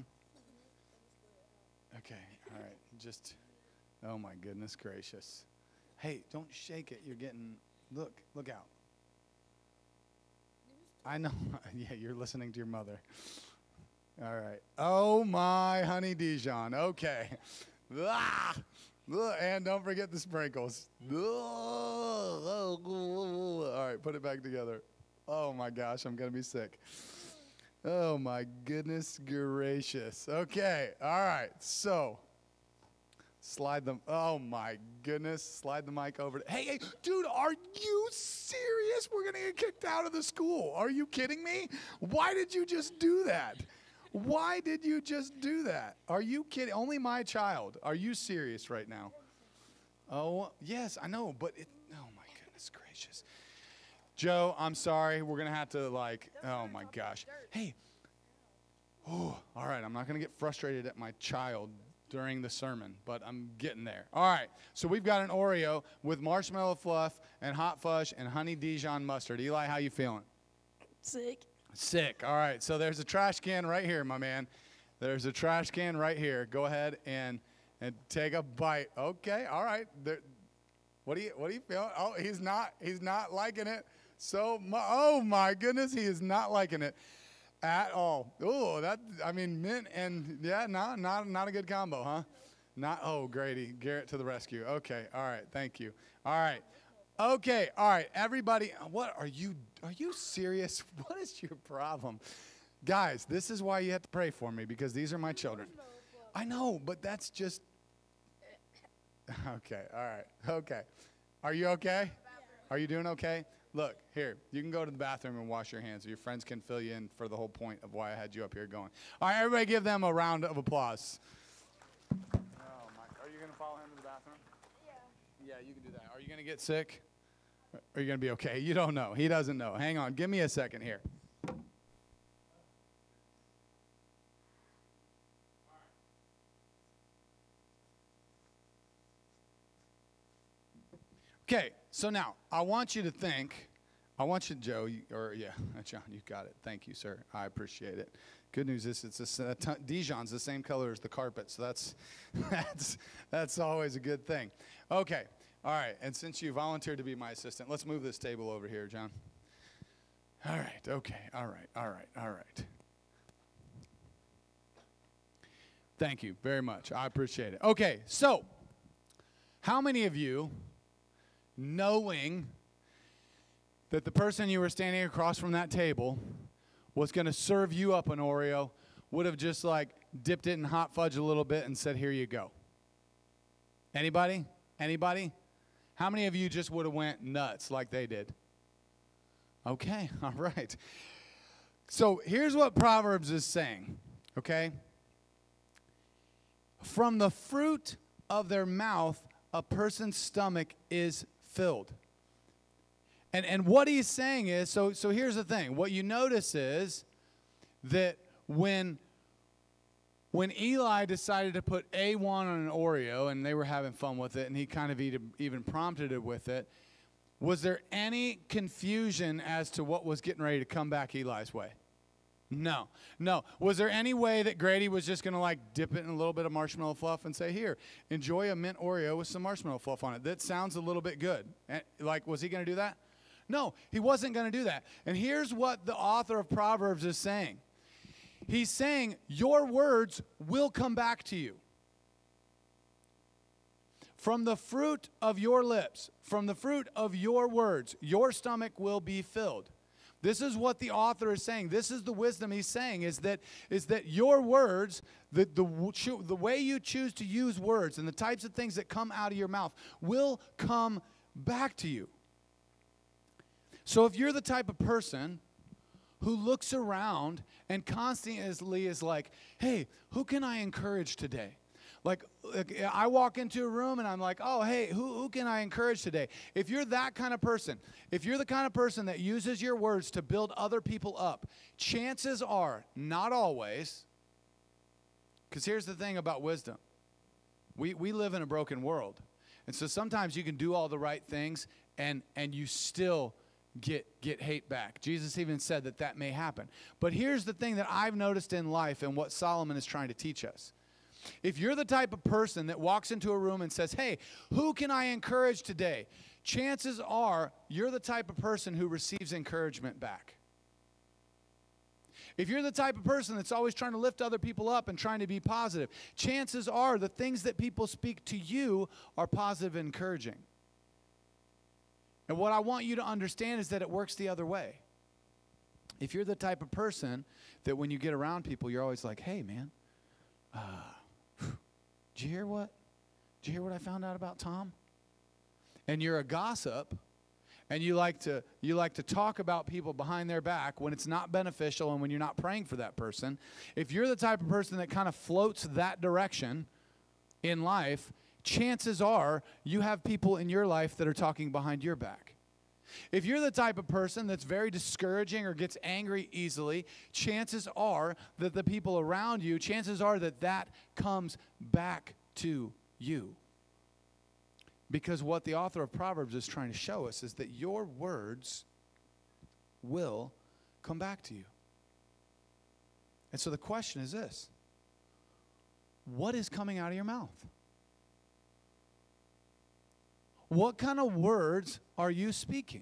Okay, all right. Just, oh my goodness gracious. Hey, don't shake it. You're getting, look out. I know. Yeah, you're listening to your mother. All right. Oh my honey Dijon. Okay. And don't forget the sprinkles. All right, put it back together. Oh my gosh, I'm going to be sick. Oh my goodness gracious. Okay, all right, so slide the mic over. Hey, dude, are you serious? We're going to get kicked out of the school. Are you kidding me? Why did you just do that? Why did you just do that? Are you kidding? Only my child. Are you serious right now? Oh, yes, I know, but oh my goodness gracious. Joe, I'm sorry. We're going to have to oh my gosh. Hey, all right, I'm not going to get frustrated at my child during the sermon, but I'm getting there. All right, so we've got an Oreo with marshmallow fluff and hot fudge and honey Dijon mustard. Eli, how you feeling? Sick. All right, so there's a trash can right here, my man. There's a trash can right here. Go ahead and take a bite. Okay, all right. What do you feel? Oh, he's not liking it. So, oh my goodness, he is not liking it at all. Oh, mint and not a good combo, huh? Grady, Garrett to the rescue. Okay, all right, thank you. All right. Okay, all right, everybody, what are you serious? What is your problem? Guys, this is why you have to pray for me, because these are my children. I know, but that's just, okay, all right, okay. Are you okay? Are you doing okay? Look, here, you can go to the bathroom and wash your hands, or your friends can fill you in for the whole point of why I had you up here going. All right, everybody give them a round of applause. Oh, my, are you going to follow him to the bathroom? Yeah, you can do that. Are you going to get sick? Are you going to be okay? You don't know. He doesn't know. Hang on. Give me a second here. Okay, so now I want you to think. I want you, Joe, John, you got it. Thank you, sir. I appreciate it. Good news is Dijon's the same color as the carpet, so that's always a good thing. Okay, all right, and since you volunteered to be my assistant, let's move this table over here, John. All right, okay, all right. Thank you very much. I appreciate it. Okay, so how many of you, knowing that the person you were standing across from that table was going to serve you up an Oreo, would have just dipped it in hot fudge a little bit and said, here you go? Anybody? How many of you just would have went nuts like they did? Okay, all right. So here's what Proverbs is saying, okay? From the fruit of their mouth, a person's stomach is filled. And what he's saying is, so here's the thing. What you notice is that when Eli decided to put A1 on an Oreo, and they were having fun with it, and he kind of even prompted it with it, was there any confusion as to what was getting ready to come back Eli's way? No. Was there any way that Grady was just going to dip it in a little bit of marshmallow fluff and say, here, enjoy a mint Oreo with some marshmallow fluff on it? That sounds a little bit good. Was he going to do that? No, he wasn't going to do that. And here's what the author of Proverbs is saying. He's saying, your words will come back to you. From the fruit of your lips, from the fruit of your words, your stomach will be filled. This is what the author is saying. This is the wisdom he's saying, is that your words, the way you choose to use words and the types of things that come out of your mouth will come back to you. So if you're the type of person who looks around and constantly is like, hey, who can I encourage today? Like I walk into a room and I'm like, oh, hey, who can I encourage today? If you're that kind of person, if you're the kind of person that uses your words to build other people up, chances are, not always, because here's the thing about wisdom. We live in a broken world. And so sometimes you can do all the right things and you still get hate back. Jesus even said that may happen. But here's the thing that I've noticed in life and what Solomon is trying to teach us. If you're the type of person that walks into a room and says, hey, who can I encourage today? Chances are you're the type of person who receives encouragement back. If you're the type of person that's always trying to lift other people up and trying to be positive, chances are the things that people speak to you are positive and encouraging. And what I want you to understand is that it works the other way. If you're the type of person that when you get around people, you're always like, hey, man, did you hear what I found out about Tom? And you're a gossip, and you like to talk about people behind their back when it's not beneficial and when you're not praying for that person. If you're the type of person that kind of floats that direction in life, chances are you have people in your life that are talking behind your back. If you're the type of person that's very discouraging or gets angry easily, chances are that the people around you, chances are that comes back to you. Because what the author of Proverbs is trying to show us is that your words will come back to you. And so the question is this: what is coming out of your mouth? What kind of words are you speaking?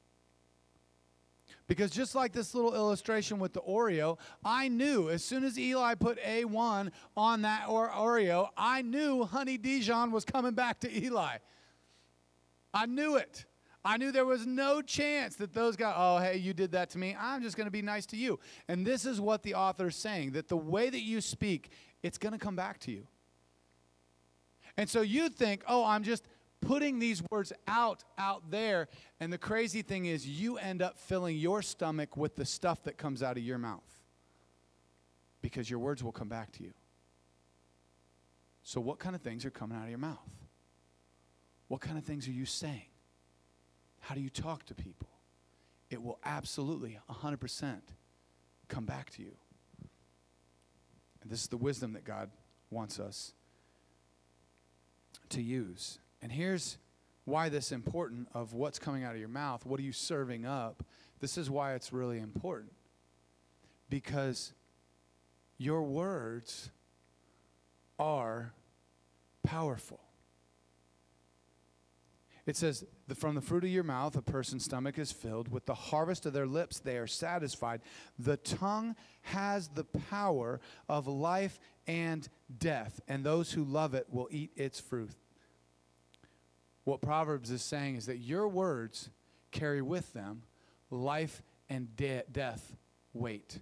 Because just like this little illustration with the Oreo, I knew as soon as Eli put A1 on that Oreo, I knew Honey Dijon was coming back to Eli. I knew it. I knew there was no chance that those guys, oh, hey, you did that to me. I'm just going to be nice to you. And this is what the author is saying, that the way that you speak, it's going to come back to you. And so you think, oh, I'm just putting these words out there, and the crazy thing is you end up filling your stomach with the stuff that comes out of your mouth because your words will come back to you. So what kind of things are coming out of your mouth? What kind of things are you saying? How do you talk to people? It will absolutely 100% come back to you. And this is the wisdom that God wants us to use. And here's why this is important of what's coming out of your mouth. What are you serving up? This is why it's really important. Because your words are powerful. It says, from the fruit of your mouth, a person's stomach is filled. With the harvest of their lips, they are satisfied. The tongue has the power of life and death, and those who love it will eat its fruit. What Proverbs is saying is that your words carry with them life and death weight.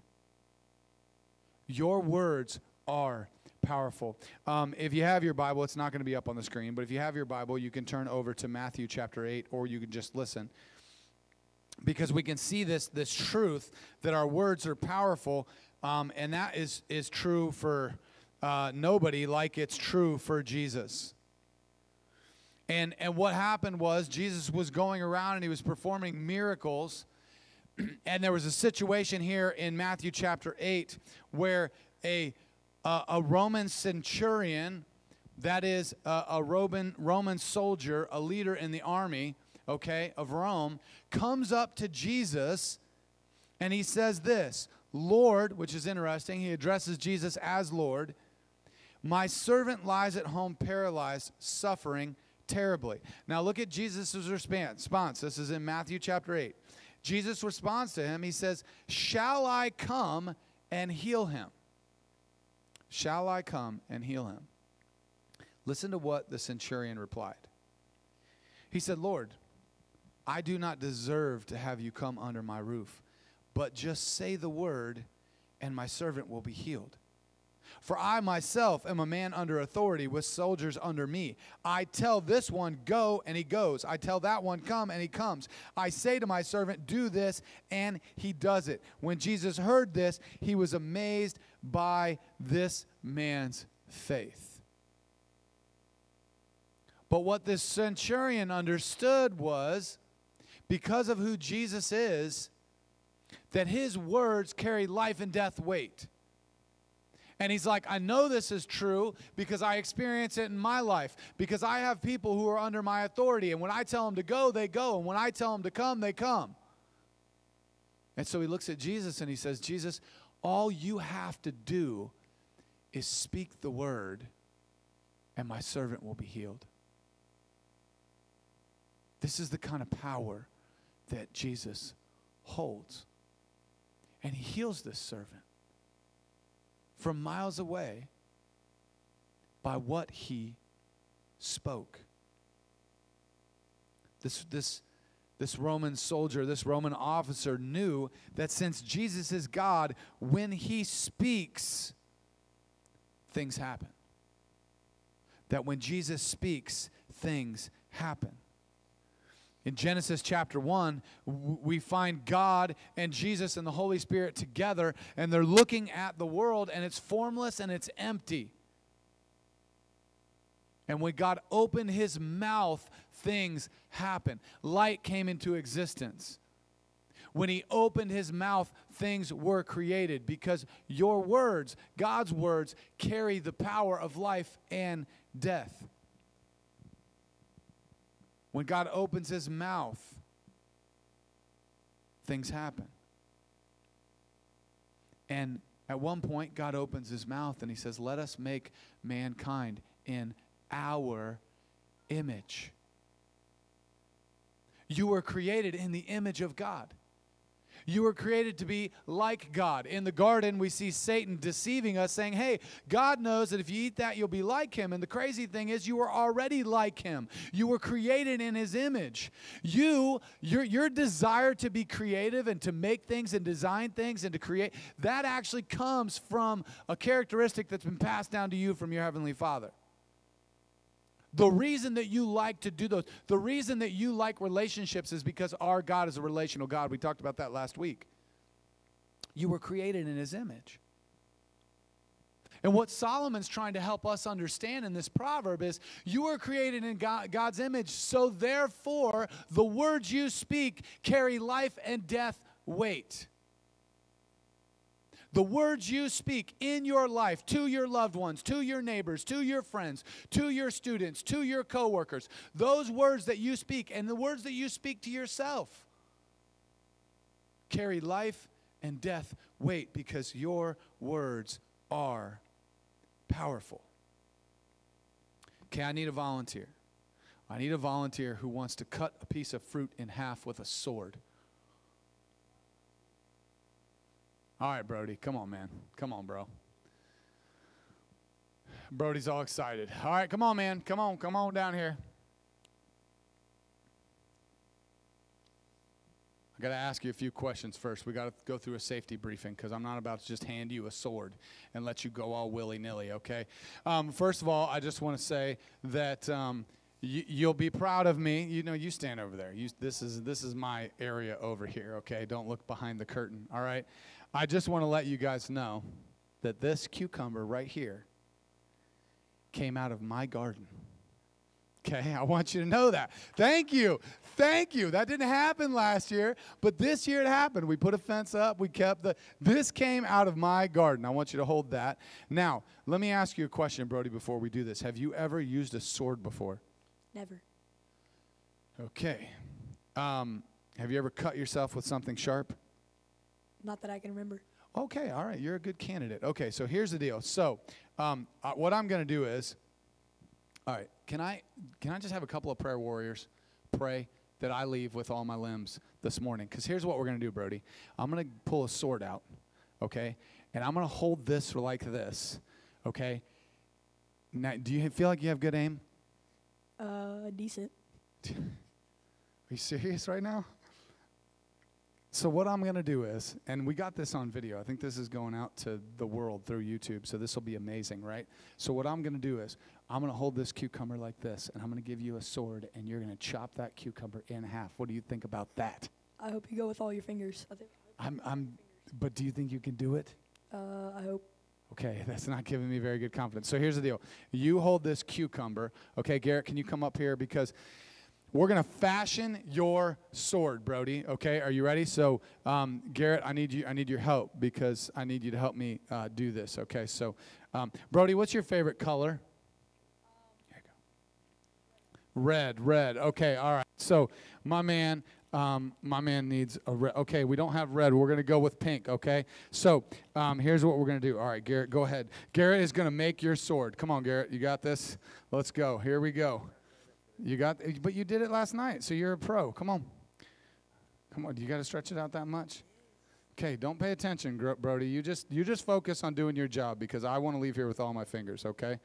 Your words are powerful. If you have your Bible, it's not going to be up on the screen, but if you have your Bible, you can turn over to Matthew chapter 8, or you can just listen. Because we can see this truth that our words are powerful, and that is true for nobody like it's true for Jesus. And what happened was Jesus was going around and he was performing miracles. And there was a situation here in Matthew chapter 8 where a Roman centurion, that is a Roman soldier, a leader in the army, okay, of Rome, comes up to Jesus and he says this, Lord, which is interesting. He addresses Jesus as Lord. My servant lies at home paralyzed, suffering terribly. Now look at Jesus' response. This is in Matthew chapter 8. Jesus responds to him. He says, shall I come and heal him? Shall I come and heal him? Listen to what the centurion replied. He said, Lord, I do not deserve to have you come under my roof, but just say the word, and my servant will be healed. For I myself am a man under authority with soldiers under me. I tell this one, go, and he goes. I tell that one, come, and he comes. I say to my servant, do this, and he does it. When Jesus heard this, he was amazed by this man's faith. But what this centurion understood was, because of who Jesus is, that his words carry life and death weight. And he's like, I know this is true because I experience it in my life, because I have people who are under my authority, and when I tell them to go, they go, and when I tell them to come, they come. And so he looks at Jesus and he says, Jesus, all you have to do is speak the word, and my servant will be healed. This is the kind of power that Jesus holds. And he heals this servant from miles away by what he spoke. This Roman soldier, this Roman officer knew that since Jesus is God, when he speaks, things happen. That when Jesus speaks, things happen. In Genesis chapter 1, we find God and Jesus and the Holy Spirit together, and they're looking at the world, and it's formless and it's empty. And when God opened his mouth, things happened. Light came into existence. When he opened his mouth, things were created, because your words, God's words, carry the power of life and death. When God opens his mouth, things happen. And at one point, God opens his mouth and he says, let us make mankind in our image. You were created in the image of God. You were created to be like God. In the garden, we see Satan deceiving us, saying, hey, God knows that if you eat that, you'll be like him. And the crazy thing is, you were already like him. You were created in his image. Your desire to be creative and to make things and design things and to create, that actually comes from a characteristic that's been passed down to you from your Heavenly Father. The reason that you like to do those, the reason that you like relationships is because our God is a relational God. We talked about that last week. You were created in his image. And what Solomon's trying to help us understand in this proverb is you were created in God's image, so therefore the words you speak carry life and death weight. The words you speak in your life to your loved ones, to your neighbors, to your friends, to your students, to your coworkers, those words that you speak and the words that you speak to yourself carry life and death weight, because your words are powerful. Okay, I need a volunteer. I need a volunteer who wants to cut a piece of fruit in half with a sword. All right, Brody, come on, man. Come on, bro. Brody's all excited. All right, come on, man. Come on down here. I got to ask you a few questions first. We got to go through a safety briefing, because I'm not about to just hand you a sword and let you go all willy-nilly, okay? First of all, I just want to say that you'll be proud of me. You know, you stand over there. This is my area over here, okay? Don't look behind the curtain, all right? I just want to let you guys know that this cucumber right here came out of my garden. Okay, I want you to know that. Thank you. Thank you. That didn't happen last year, but this year it happened. We put a fence up. We kept this came out of my garden. I want you to hold that. Now, let me ask you a question, Brody, before we do this. Have you ever used a sword before? Never. Okay. Have you ever cut yourself with something sharp? Not that I can remember. Okay, all right. You're a good candidate. Okay, so here's the deal. So what I'm going to do is, all right, can I just have a couple of prayer warriors pray that I leave with all my limbs this morning? Because here's what we're going to do, Brody. I'm going to pull a sword out, okay? And I'm going to hold this like this, okay? Now, do you feel like you have good aim? Decent. Are you serious right now? So what I'm going to do is, and we got this on video. I think this is going out to the world through YouTube, so this will be amazing, right? So what I'm going to do is, I'm going to hold this cucumber like this, and I'm going to give you a sword, and you're going to chop that cucumber in half. What do you think about that? I hope you go with all your fingers. But do you think you can do it? I hope. Okay, that's not giving me very good confidence. So here's the deal. You hold this cucumber. Okay, Garrett, can you come up here? Because we're going to fashion your sword, Brody. Okay, are you ready? So, Garrett, I need your help because I need you to help me do this. Okay, so, Brody, what's your favorite color? Here you go. Red. Okay, all right. So, my man needs a red. Okay, we don't have red. We're going to go with pink, okay? So here's what we're going to do. All right, Garrett, go ahead. Garrett is going to make your sword. Come on, Garrett. You got this? Let's go. Here we go. But you did it last night, so you're a pro. Come on. Come on. Do you got to stretch it out that much? Okay, don't pay attention, Brody. You just focus on doing your job because I want to leave here with all my fingers, okay?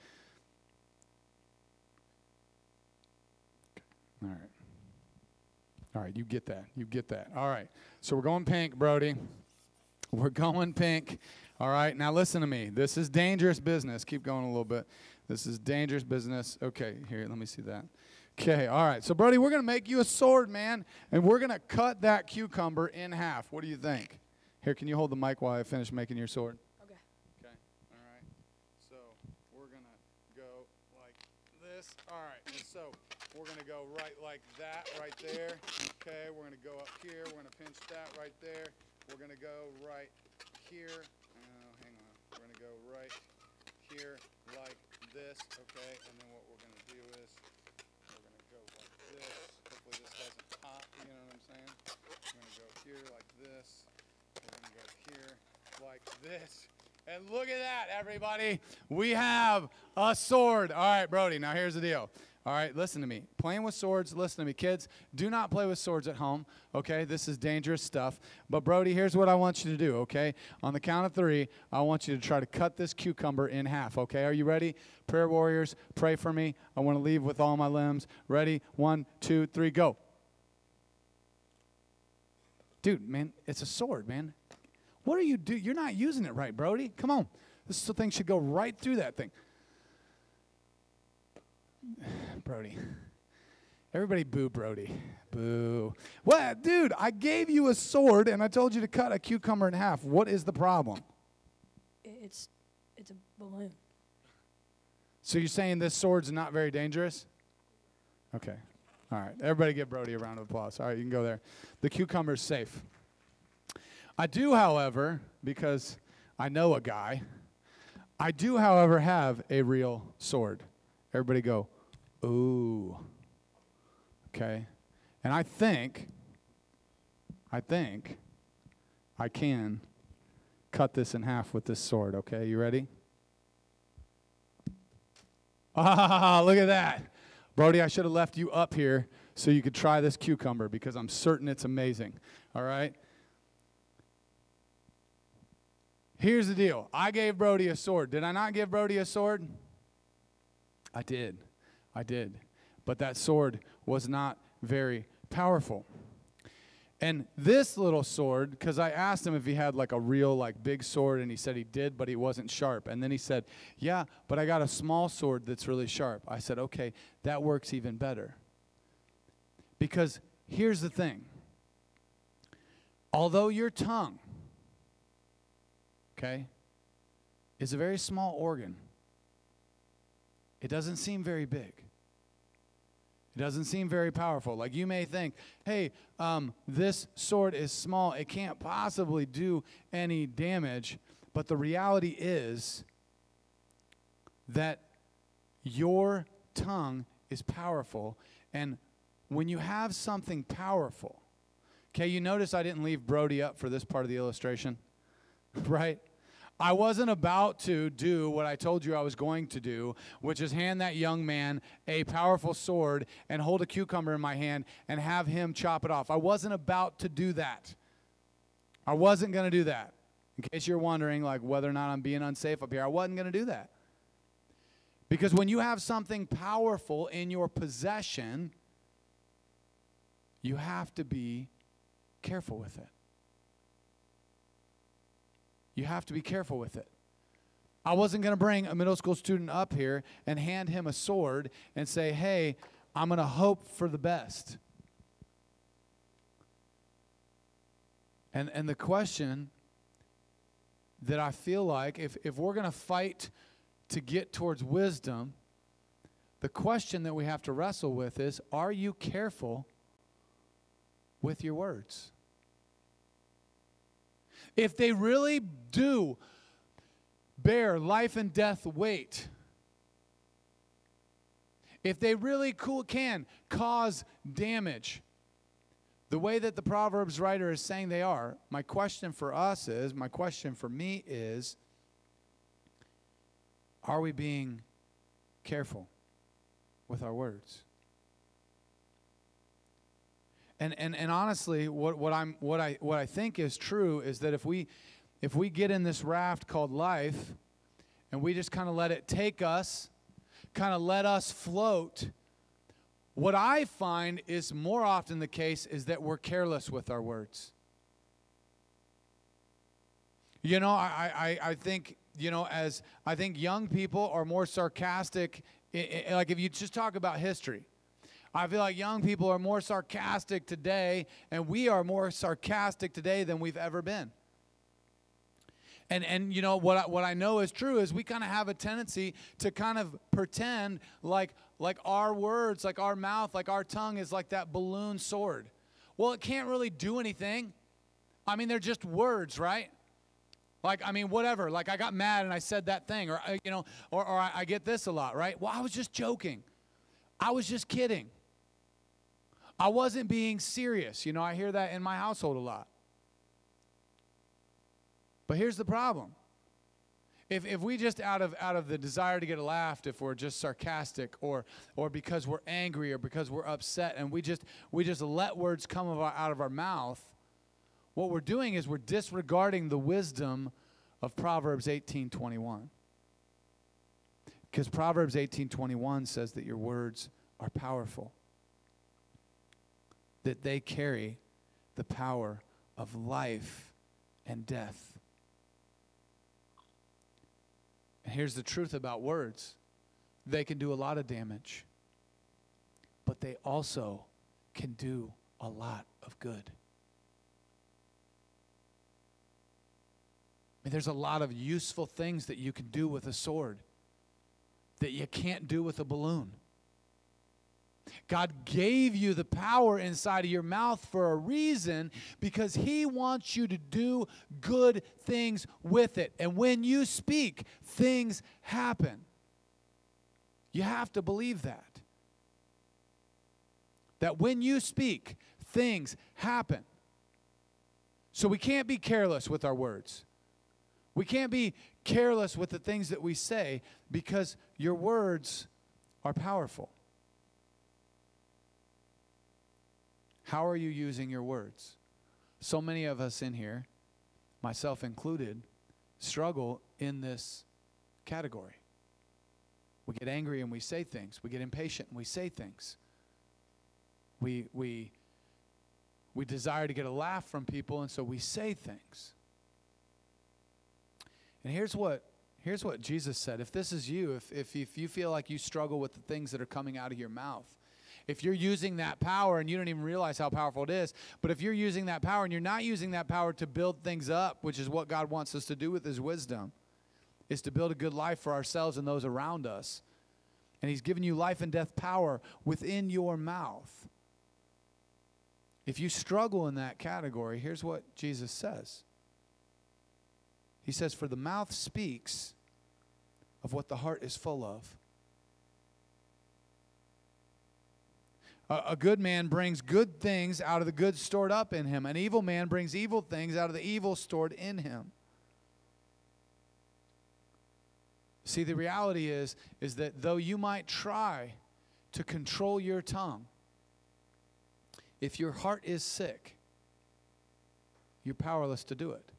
All right. All right, you get that. You get that. All right. So we're going pink, Brody. We're going pink. All right. Now listen to me. This is dangerous business. Keep going a little bit. This is dangerous business. Okay, here, let me see that. Okay, all right. So, Brody, we're going to make you a sword, man, and we're going to cut that cucumber in half. What do you think? Here, can you hold the mic while I finish making your sword? Okay. Okay, all right. So we're going to go like this. All right, and so we're going to go right like that right there. Okay, we're going to go up here. We're going to pinch that right there. We're going to go right here. Hang on. We're going to go right here like this. Okay, and then what we're going to do is we're going to go like this. Hopefully this doesn't pop, you know what I'm saying? We're going to go here like this. We're going to go here like this. And look at that, everybody. We have a sword. All right, Brody, now here's the deal. All right, listen to me. Playing with swords, listen to me. Kids, do not play with swords at home, okay? This is dangerous stuff. But, Brody, here's what I want you to do, okay? On the count of 3, I want you to try to cut this cucumber in half, okay? Are you ready? Prayer warriors, pray for me. I want to leave with all my limbs. Ready? 1, 2, 3, go. Dude, man, it's a sword, man. What are you doing? You're not using it right, Brody. Come on. This thing should go right through that thing. Brody. Everybody boo Brody. Boo. What? Dude, I gave you a sword and I told you to cut a cucumber in half. What is the problem? It's a balloon. So you're saying this sword's not very dangerous? Okay. All right. Everybody give Brody a round of applause. All right, you can go there. The cucumber's safe. I do, however, because I know a guy, I do, however, have a real sword. Everybody go, ooh. Okay. And I think I can cut this in half with this sword. Okay, you ready? Ah, look at that. Brody, I should have left you up here so you could try this cucumber because I'm certain it's amazing. All right? Here's the deal. I gave Brody a sword. Did I not give Brody a sword? I did. But that sword was not very powerful. And this little sword, because I asked him if he had like a real like big sword, and he said he did, but he wasn't sharp. And then he said, yeah, but I got a small sword that's really sharp. I said, okay, that works even better. Because here's the thing. Although your tongue, okay, is a very small organ, it doesn't seem very big. It doesn't seem very powerful. Like you may think, hey, this sword is small. It can't possibly do any damage. But the reality is that your tongue is powerful. And when you have something powerful, okay, you notice I didn't leave Brody up for this part of the illustration, right? I wasn't about to do what I told you I was going to do, which is hand that young man a powerful sword and hold a cucumber in my hand and have him chop it off. I wasn't about to do that. I wasn't going to do that. In case you're wondering like whether or not I'm being unsafe up here, I wasn't going to do that. Because when you have something powerful in your possession, you have to be careful with it. You have to be careful with it. I wasn't going to bring a middle school student up here and hand him a sword and say, hey, I'm going to hope for the best. And the question that I feel like, if we're going to fight to get towards wisdom, the question that we have to wrestle with is, are you careful with your words? If they really do bear life and death weight, if they really can cause damage, the way that the Proverbs writer is saying they are, my question for me is, are we being careful with our words? And honestly, what I think is true is that if we get in this raft called life and we just kind of let it take us, kind of let us float, what I find is more often the case is that we're careless with our words. You know, I think, you know, I think young people are more sarcastic. Like if you just talk about history, I feel like young people are more sarcastic today, and we are more sarcastic today than we've ever been. And you know, what I know is true is we kind of have a tendency to kind of pretend like our words, like our mouth, like our tongue is like that balloon sword. Well, it can't really do anything. I mean, they're just words, right? Like, I mean, whatever. Like, I got mad and I said that thing, or, you know, or I get this a lot, right? Well, I was just joking. I was just kidding. I wasn't being serious. You know, I hear that in my household a lot. But here's the problem. If we just out of the desire to get a laugh, if we're just sarcastic or because we're angry or because we're upset, and we just let words come out of our mouth, what we're doing is we're disregarding the wisdom of Proverbs 18:21. Because Proverbs 18:21 says that your words are powerful, that they carry the power of life and death. And here's the truth about words. They can do a lot of damage, but they also can do a lot of good. I mean, there's a lot of useful things that you can do with a sword that you can't do with a balloon. God gave you the power inside of your mouth for a reason, because He wants you to do good things with it. And when you speak, things happen. You have to believe that. That when you speak, things happen. So we can't be careless with our words. We can't be careless with the things that we say, because your words are powerful. How are you using your words? So many of us in here, myself included, struggle in this category. We get angry and we say things. We get impatient and we say things. We desire to get a laugh from people, and so we say things. And here's what Jesus said. If this is you, if you feel like you struggle with the things that are coming out of your mouth, if you're using that power and you don't even realize how powerful it is, but if you're using that power and you're not using that power to build things up, which is what God wants us to do with His wisdom, is to build a good life for ourselves and those around us. And He's given you life and death power within your mouth. If you struggle in that category, here's what Jesus says. He says, for the mouth speaks of what the heart is full of. A good man brings good things out of the good stored up in him. An evil man brings evil things out of the evil stored in him. See, the reality is that though you might try to control your tongue, if your heart is sick, you're powerless to do it.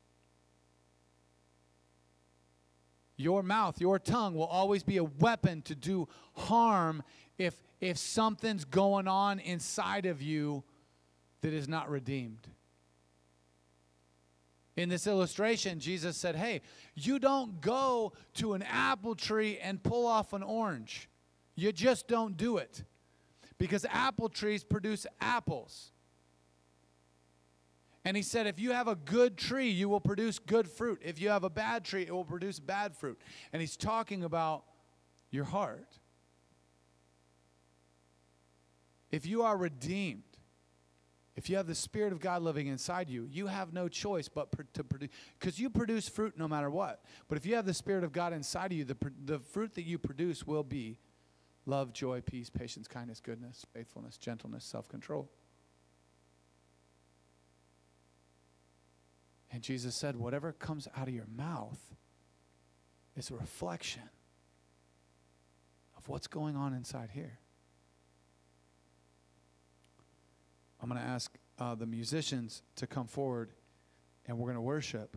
Your mouth, your tongue will always be a weapon to do harm if something's going on inside of you that is not redeemed. In this illustration, Jesus said, hey, you don't go to an apple tree and pull off an orange. You just don't do it. Because apple trees produce apples. And he said, if you have a good tree, you will produce good fruit. If you have a bad tree, it will produce bad fruit. And he's talking about your heart. If you are redeemed, if you have the Spirit of God living inside you, you have no choice but to produce, because you produce fruit no matter what. But if you have the Spirit of God inside of you, the fruit that you produce will be love, joy, peace, patience, kindness, goodness, faithfulness, gentleness, self-control. And Jesus said, whatever comes out of your mouth is a reflection of what's going on inside here. I'm going to ask the musicians to come forward, and we're going to worship.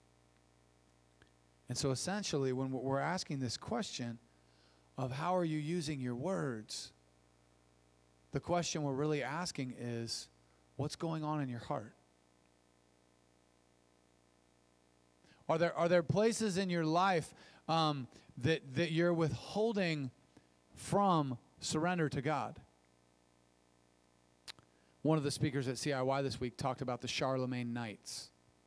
And so essentially, when we're asking this question of how are you using your words, the question we're really asking is, what's going on in your heart? Are there places in your life that you're withholding from surrender to God? One of the speakers at CIY this week talked about the Charlemagne Knights.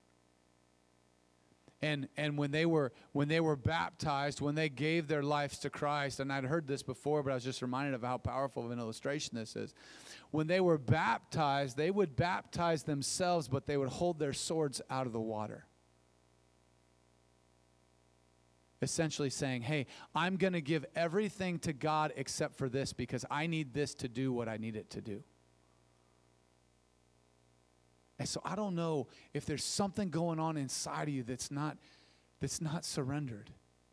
And when they were baptized, when they gave their lives to Christ, and I'd heard this before, but I was just reminded of how powerful of an illustration this is. When they were baptized, they would baptize themselves, but they would hold their swords out of the water. Essentially saying, hey, I'm going to give everything to God except for this because I need this to do what I need it to do. And so I don't know if there's something going on inside of you that's not surrendered.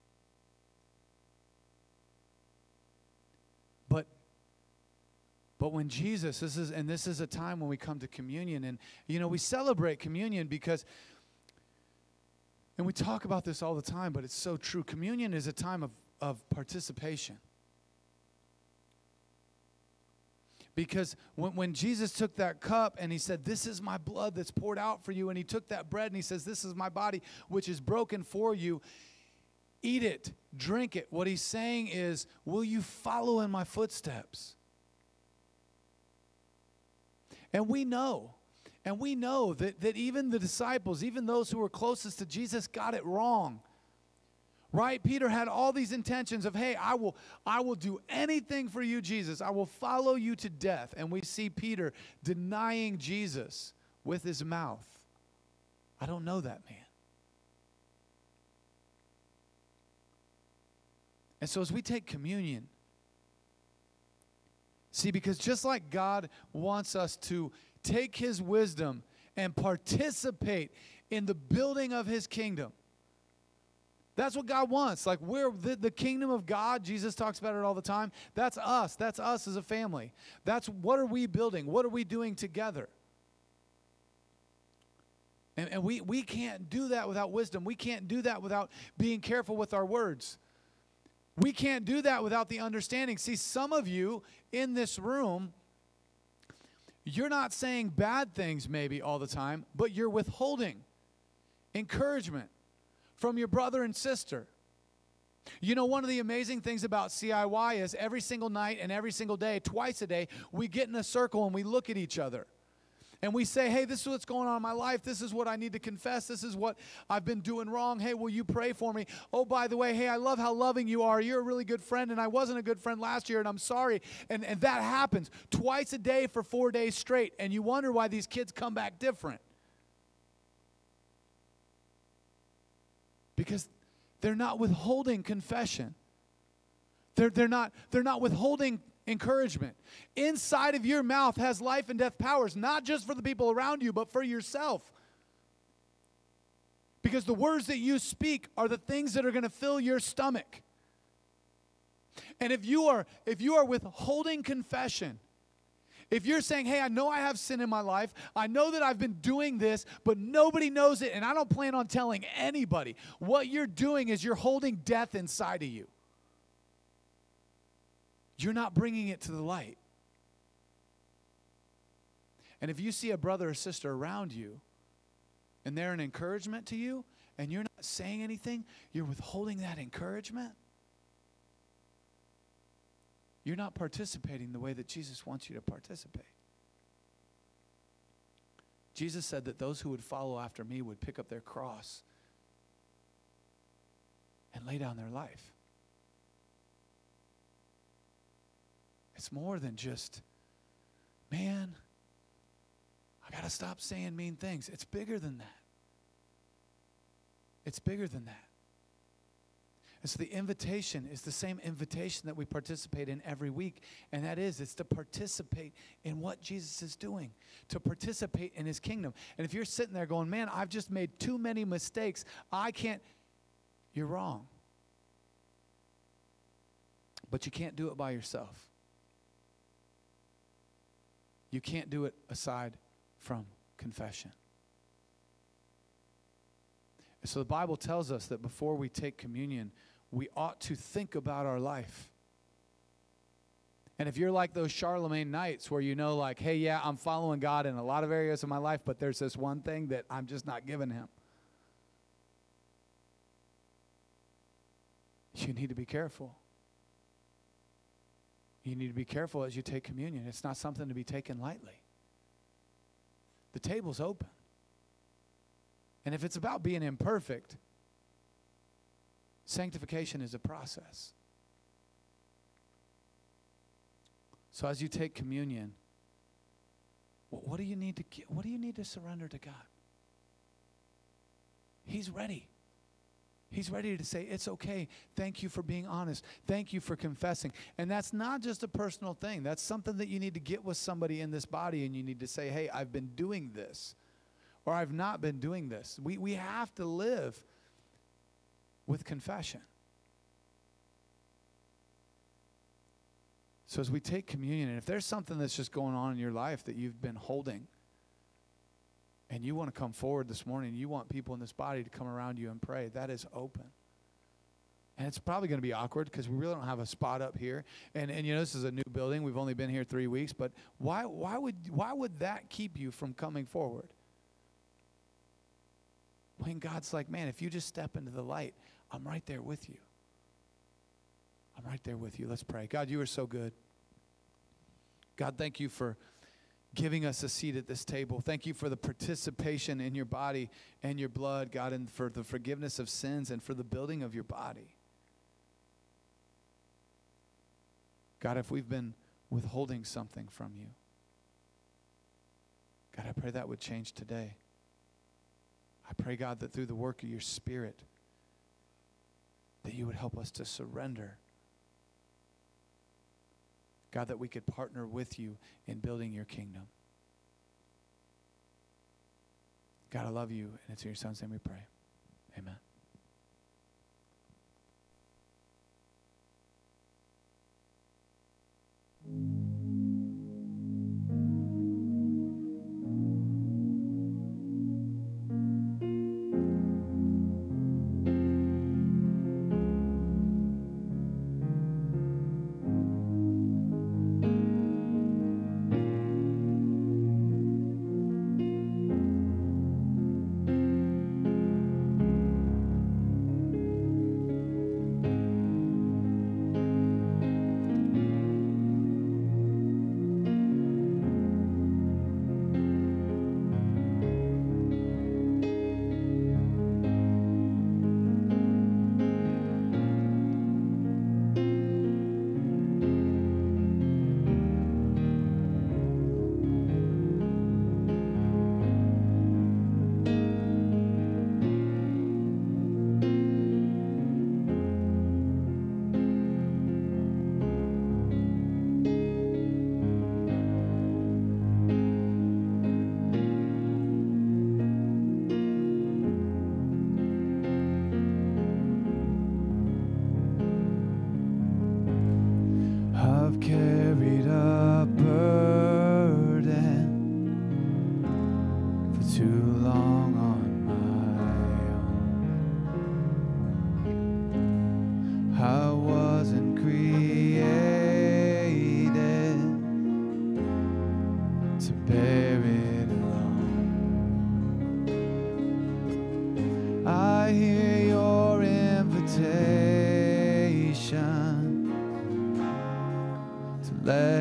But when Jesus, this is a time when we come to communion, and we celebrate communion because, and we talk about this all the time, but it's so true. Communion is a time of participation. Because when Jesus took that cup and he said, this is my blood that's poured out for you, and he took that bread and he says, this is my body which is broken for you, eat it, drink it. What he's saying is, will you follow in my footsteps? And we know that even the disciples, even those who were closest to Jesus, got it wrong. Right? Peter had all these intentions of, hey, I will do anything for you, Jesus. I will follow you to death. And we see Peter denying Jesus with his mouth. I don't know that man. And so as we take communion, see, because just like God wants us to take his wisdom and participate in the building of his kingdom, that's what God wants. Like, we're the kingdom of God. Jesus talks about it all the time. That's us. That's us as a family. That's what are we building? What are we doing together? And we can't do that without wisdom. We can't do that without being careful with our words. We can't do that without the understanding. See, some of you in this room, you're not saying bad things maybe all the time, but you're withholding encouragement from your brother and sister. One of the amazing things about CIY is every single night and every single day, twice a day, we get in a circle and we look at each other. And we say, hey, this is what's going on in my life. This is what I need to confess. This is what I've been doing wrong. Hey, will you pray for me? Oh, by the way, hey, I love how loving you are. You're a really good friend, and I wasn't a good friend last year, and I'm sorry. And that happens twice a day for 4 days straight. And you wonder why these kids come back different. Because they're not withholding confession. They're not withholding encouragement. Inside of your mouth has life and death powers, not just for the people around you, but for yourself. Because the words that you speak are the things that are going to fill your stomach. And if you are withholding confession, if you're saying, hey, I know I have sin in my life, I know that I've been doing this, but nobody knows it, and I don't plan on telling anybody, what you're doing is you're holding death inside of you. You're not bringing it to the light. And if you see a brother or sister around you and they're an encouragement to you, and you're not saying anything, you're withholding that encouragement, you're not participating the way that Jesus wants you to participate. Jesus said that those who would follow after me would pick up their cross and lay down their life. It's more than just, man, I got to stop saying mean things. It's bigger than that. It's bigger than that. And so the invitation is the same invitation that we participate in every week, and that is, it's to participate in what Jesus is doing, to participate in his kingdom. And if you're sitting there going, man, I've just made too many mistakes, I can't, you're wrong. But you can't do it by yourself. You can't do it aside from confession. And so the Bible tells us that before we take communion, we ought to think about our life. And if you're like those Charlemagne Knights where you know, like, hey, yeah, I'm following God in a lot of areas of my life, but there's this one thing that I'm just not giving him, you need to be careful. You need to be careful as you take communion. It's not something to be taken lightly. The table's open. And if it's about being imperfect, sanctification is a process. So as you take communion, what do you need to surrender to God? He's ready. He's ready to say, it's okay. Thank you for being honest. Thank you for confessing. And that's not just a personal thing. That's something that you need to get with somebody in this body, and you need to say, hey, I've been doing this, or I've not been doing this. We have to live with confession. So as we take communion, and if there's something that's just going on in your life that you've been holding, and you want to come forward this morning, you want people in this body to come around you and pray, that is open. And it's probably going to be awkward because we really don't have a spot up here. And you know, this is a new building. We've only been here 3 weeks. But why would that keep you from coming forward? When God's like, man, if you just step into the light, I'm right there with you. I'm right there with you. Let's pray. God, you are so good. God, thank you for giving us a seat at this table. Thank you for the participation in your body and your blood, God, and for the forgiveness of sins and for the building of your body. God, if we've been withholding something from you, God, I pray that would change today. I pray, God, that through the work of your Spirit, that you would help us to surrender. God, that we could partner with you in building your kingdom. God, I love you, and it's in your Son's name we pray. Amen.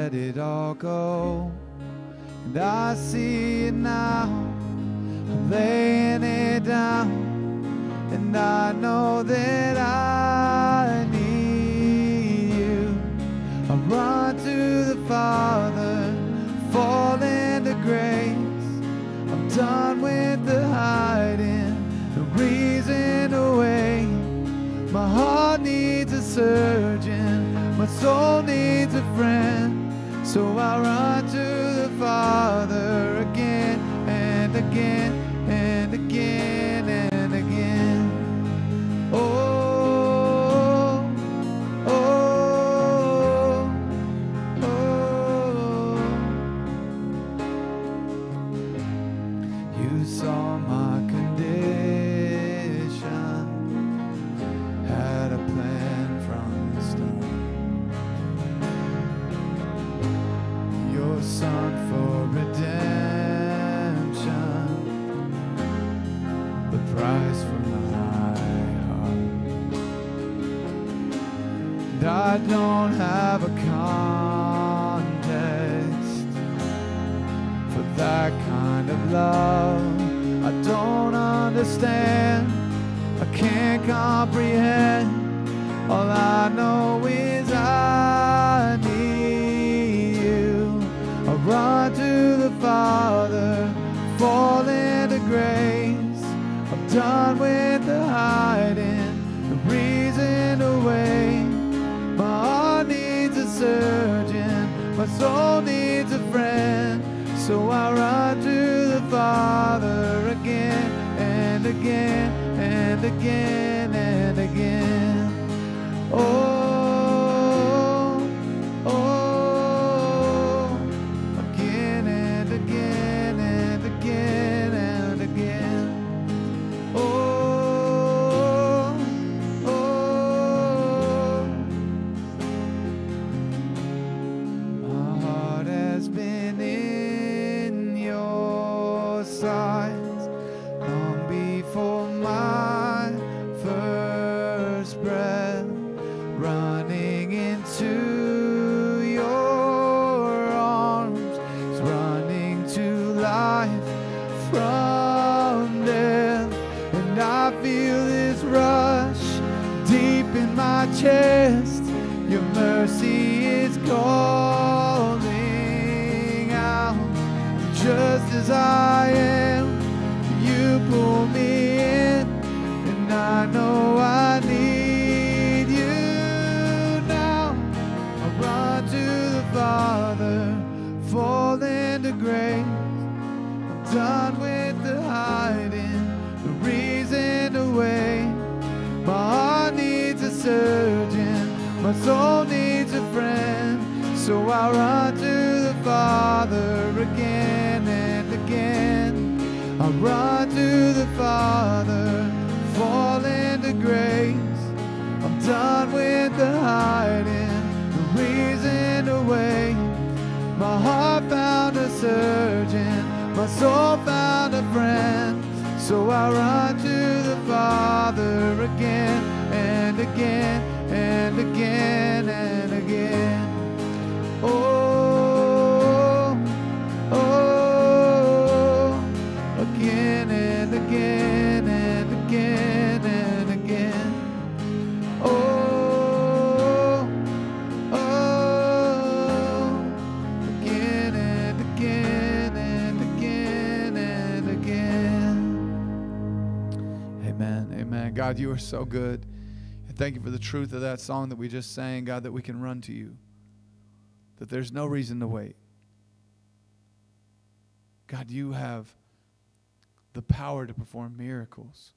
let it all go. And I see it now, I'm laying it down. And I know that I need you. I run to the Father, fall into grace. I'm done with the hiding, the reason away. My heart needs a surgeon, my soul needs a friend. So I run to the Father again and again and again and again. Oh, oh, oh. You saw my condition, had a plan from the start. Your Son for redemption, the price for my heart. And I don't have a context for that kind of love. I don't understand, I can't comprehend. All I know is I need you. I run to the Father, fall into grace. I'm done with the hiding, the reason away. My heart needs a surgeon, my soul needs a friend. So I run to the Father again and again and again and again. Oh, oh, again and again and again and again. Oh, oh, my heart has been in your sights long before my first breath, running into your arms, running to life from death. And I feel this rush deep in my chest. Your mercy is calling out. Just as I am, you pull me in, and I know I need you now. I run to the Father, fall into grace. I'm done with the hiding, the reason away. My heart needs a surgeon, my soul needs a friend. So I run to the Father again and again. I run to the Father, fall into grace. I'm done with the hiding, the reason away. My heart found a surgeon, my soul found a friend. So I run to the Father again and again and again and again. Oh, oh, again and again and again and again. Oh, oh, again and again and again and again. Amen, amen. God, you are so good. And thank you for the truth of that song that we just sang, God, that we can run to you, that there's no reason to wait. God, you have the power to perform miracles.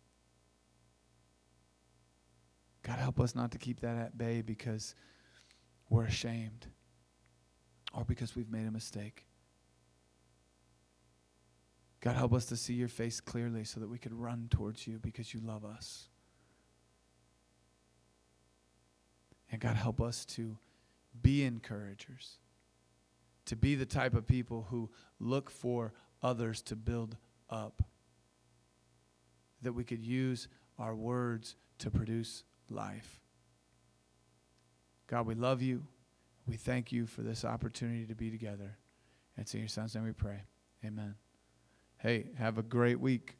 God, help us not to keep that at bay because we're ashamed or because we've made a mistake. God, help us to see your face clearly so that we could run towards you because you love us. And God, help us to be encouragers, to be the type of people who look for others to build up, that we could use our words to produce life. God, we love you. We thank you for this opportunity to be together. And it's in your son's name we pray. Amen. Hey, have a great week.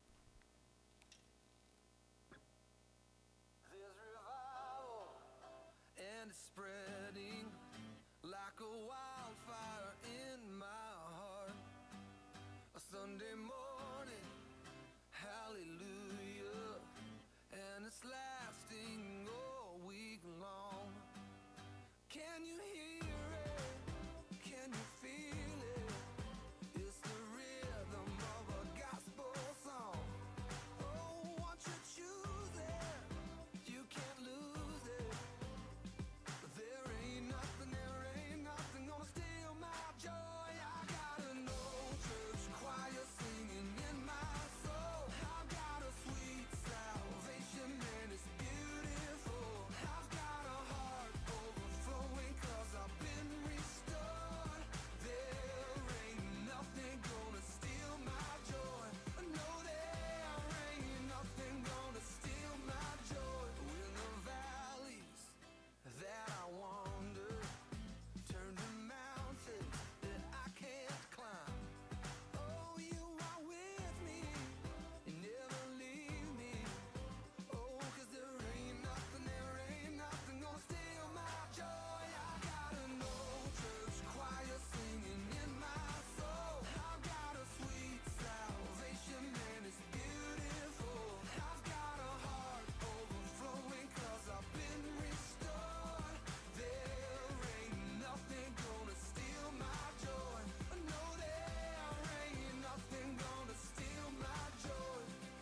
There's revival, and it's spreading like a wildfire in my heart. A Sunday morning, hallelujah, and it's lasting all week long. Can you hear it? Can you feel it? It's the rhythm of a gospel song. Oh, once you choose it, you can't lose it. There ain't nothing gonna steal my joy. I got an old church choir singing in my soul. I've got a sweet salvation and it's beautiful. I've got a heart overflowing 'cause I've been restored. There ain't nothing gonna steal my joy. No, there ain't nothing gonna steal my joy. When the valleys that I wander turn to mountains that I can't climb. Oh, you are with me, you never leave me. Oh, 'cause there ain't nothing gonna steal my joy. I got an old church choir singing in my soul. I've got a sweet salvation and it's beautiful. I've got a heart overflowing 'cause I've been restored. There ain't nothing gonna steal my joy. No, there ain't nothing gonna steal my joy.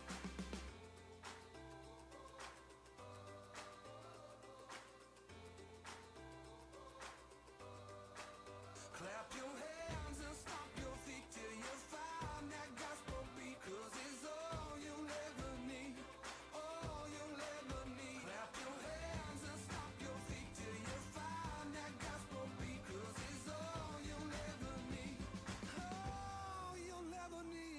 Clap your hands and stomp your feet till you find that gospel beat. 'Cause it's all you'll ever need, all you'll ever need. Clap your hands and stomp your feet till you find that gospel beat. 'Cause it's all you'll ever need, all you'll ever need.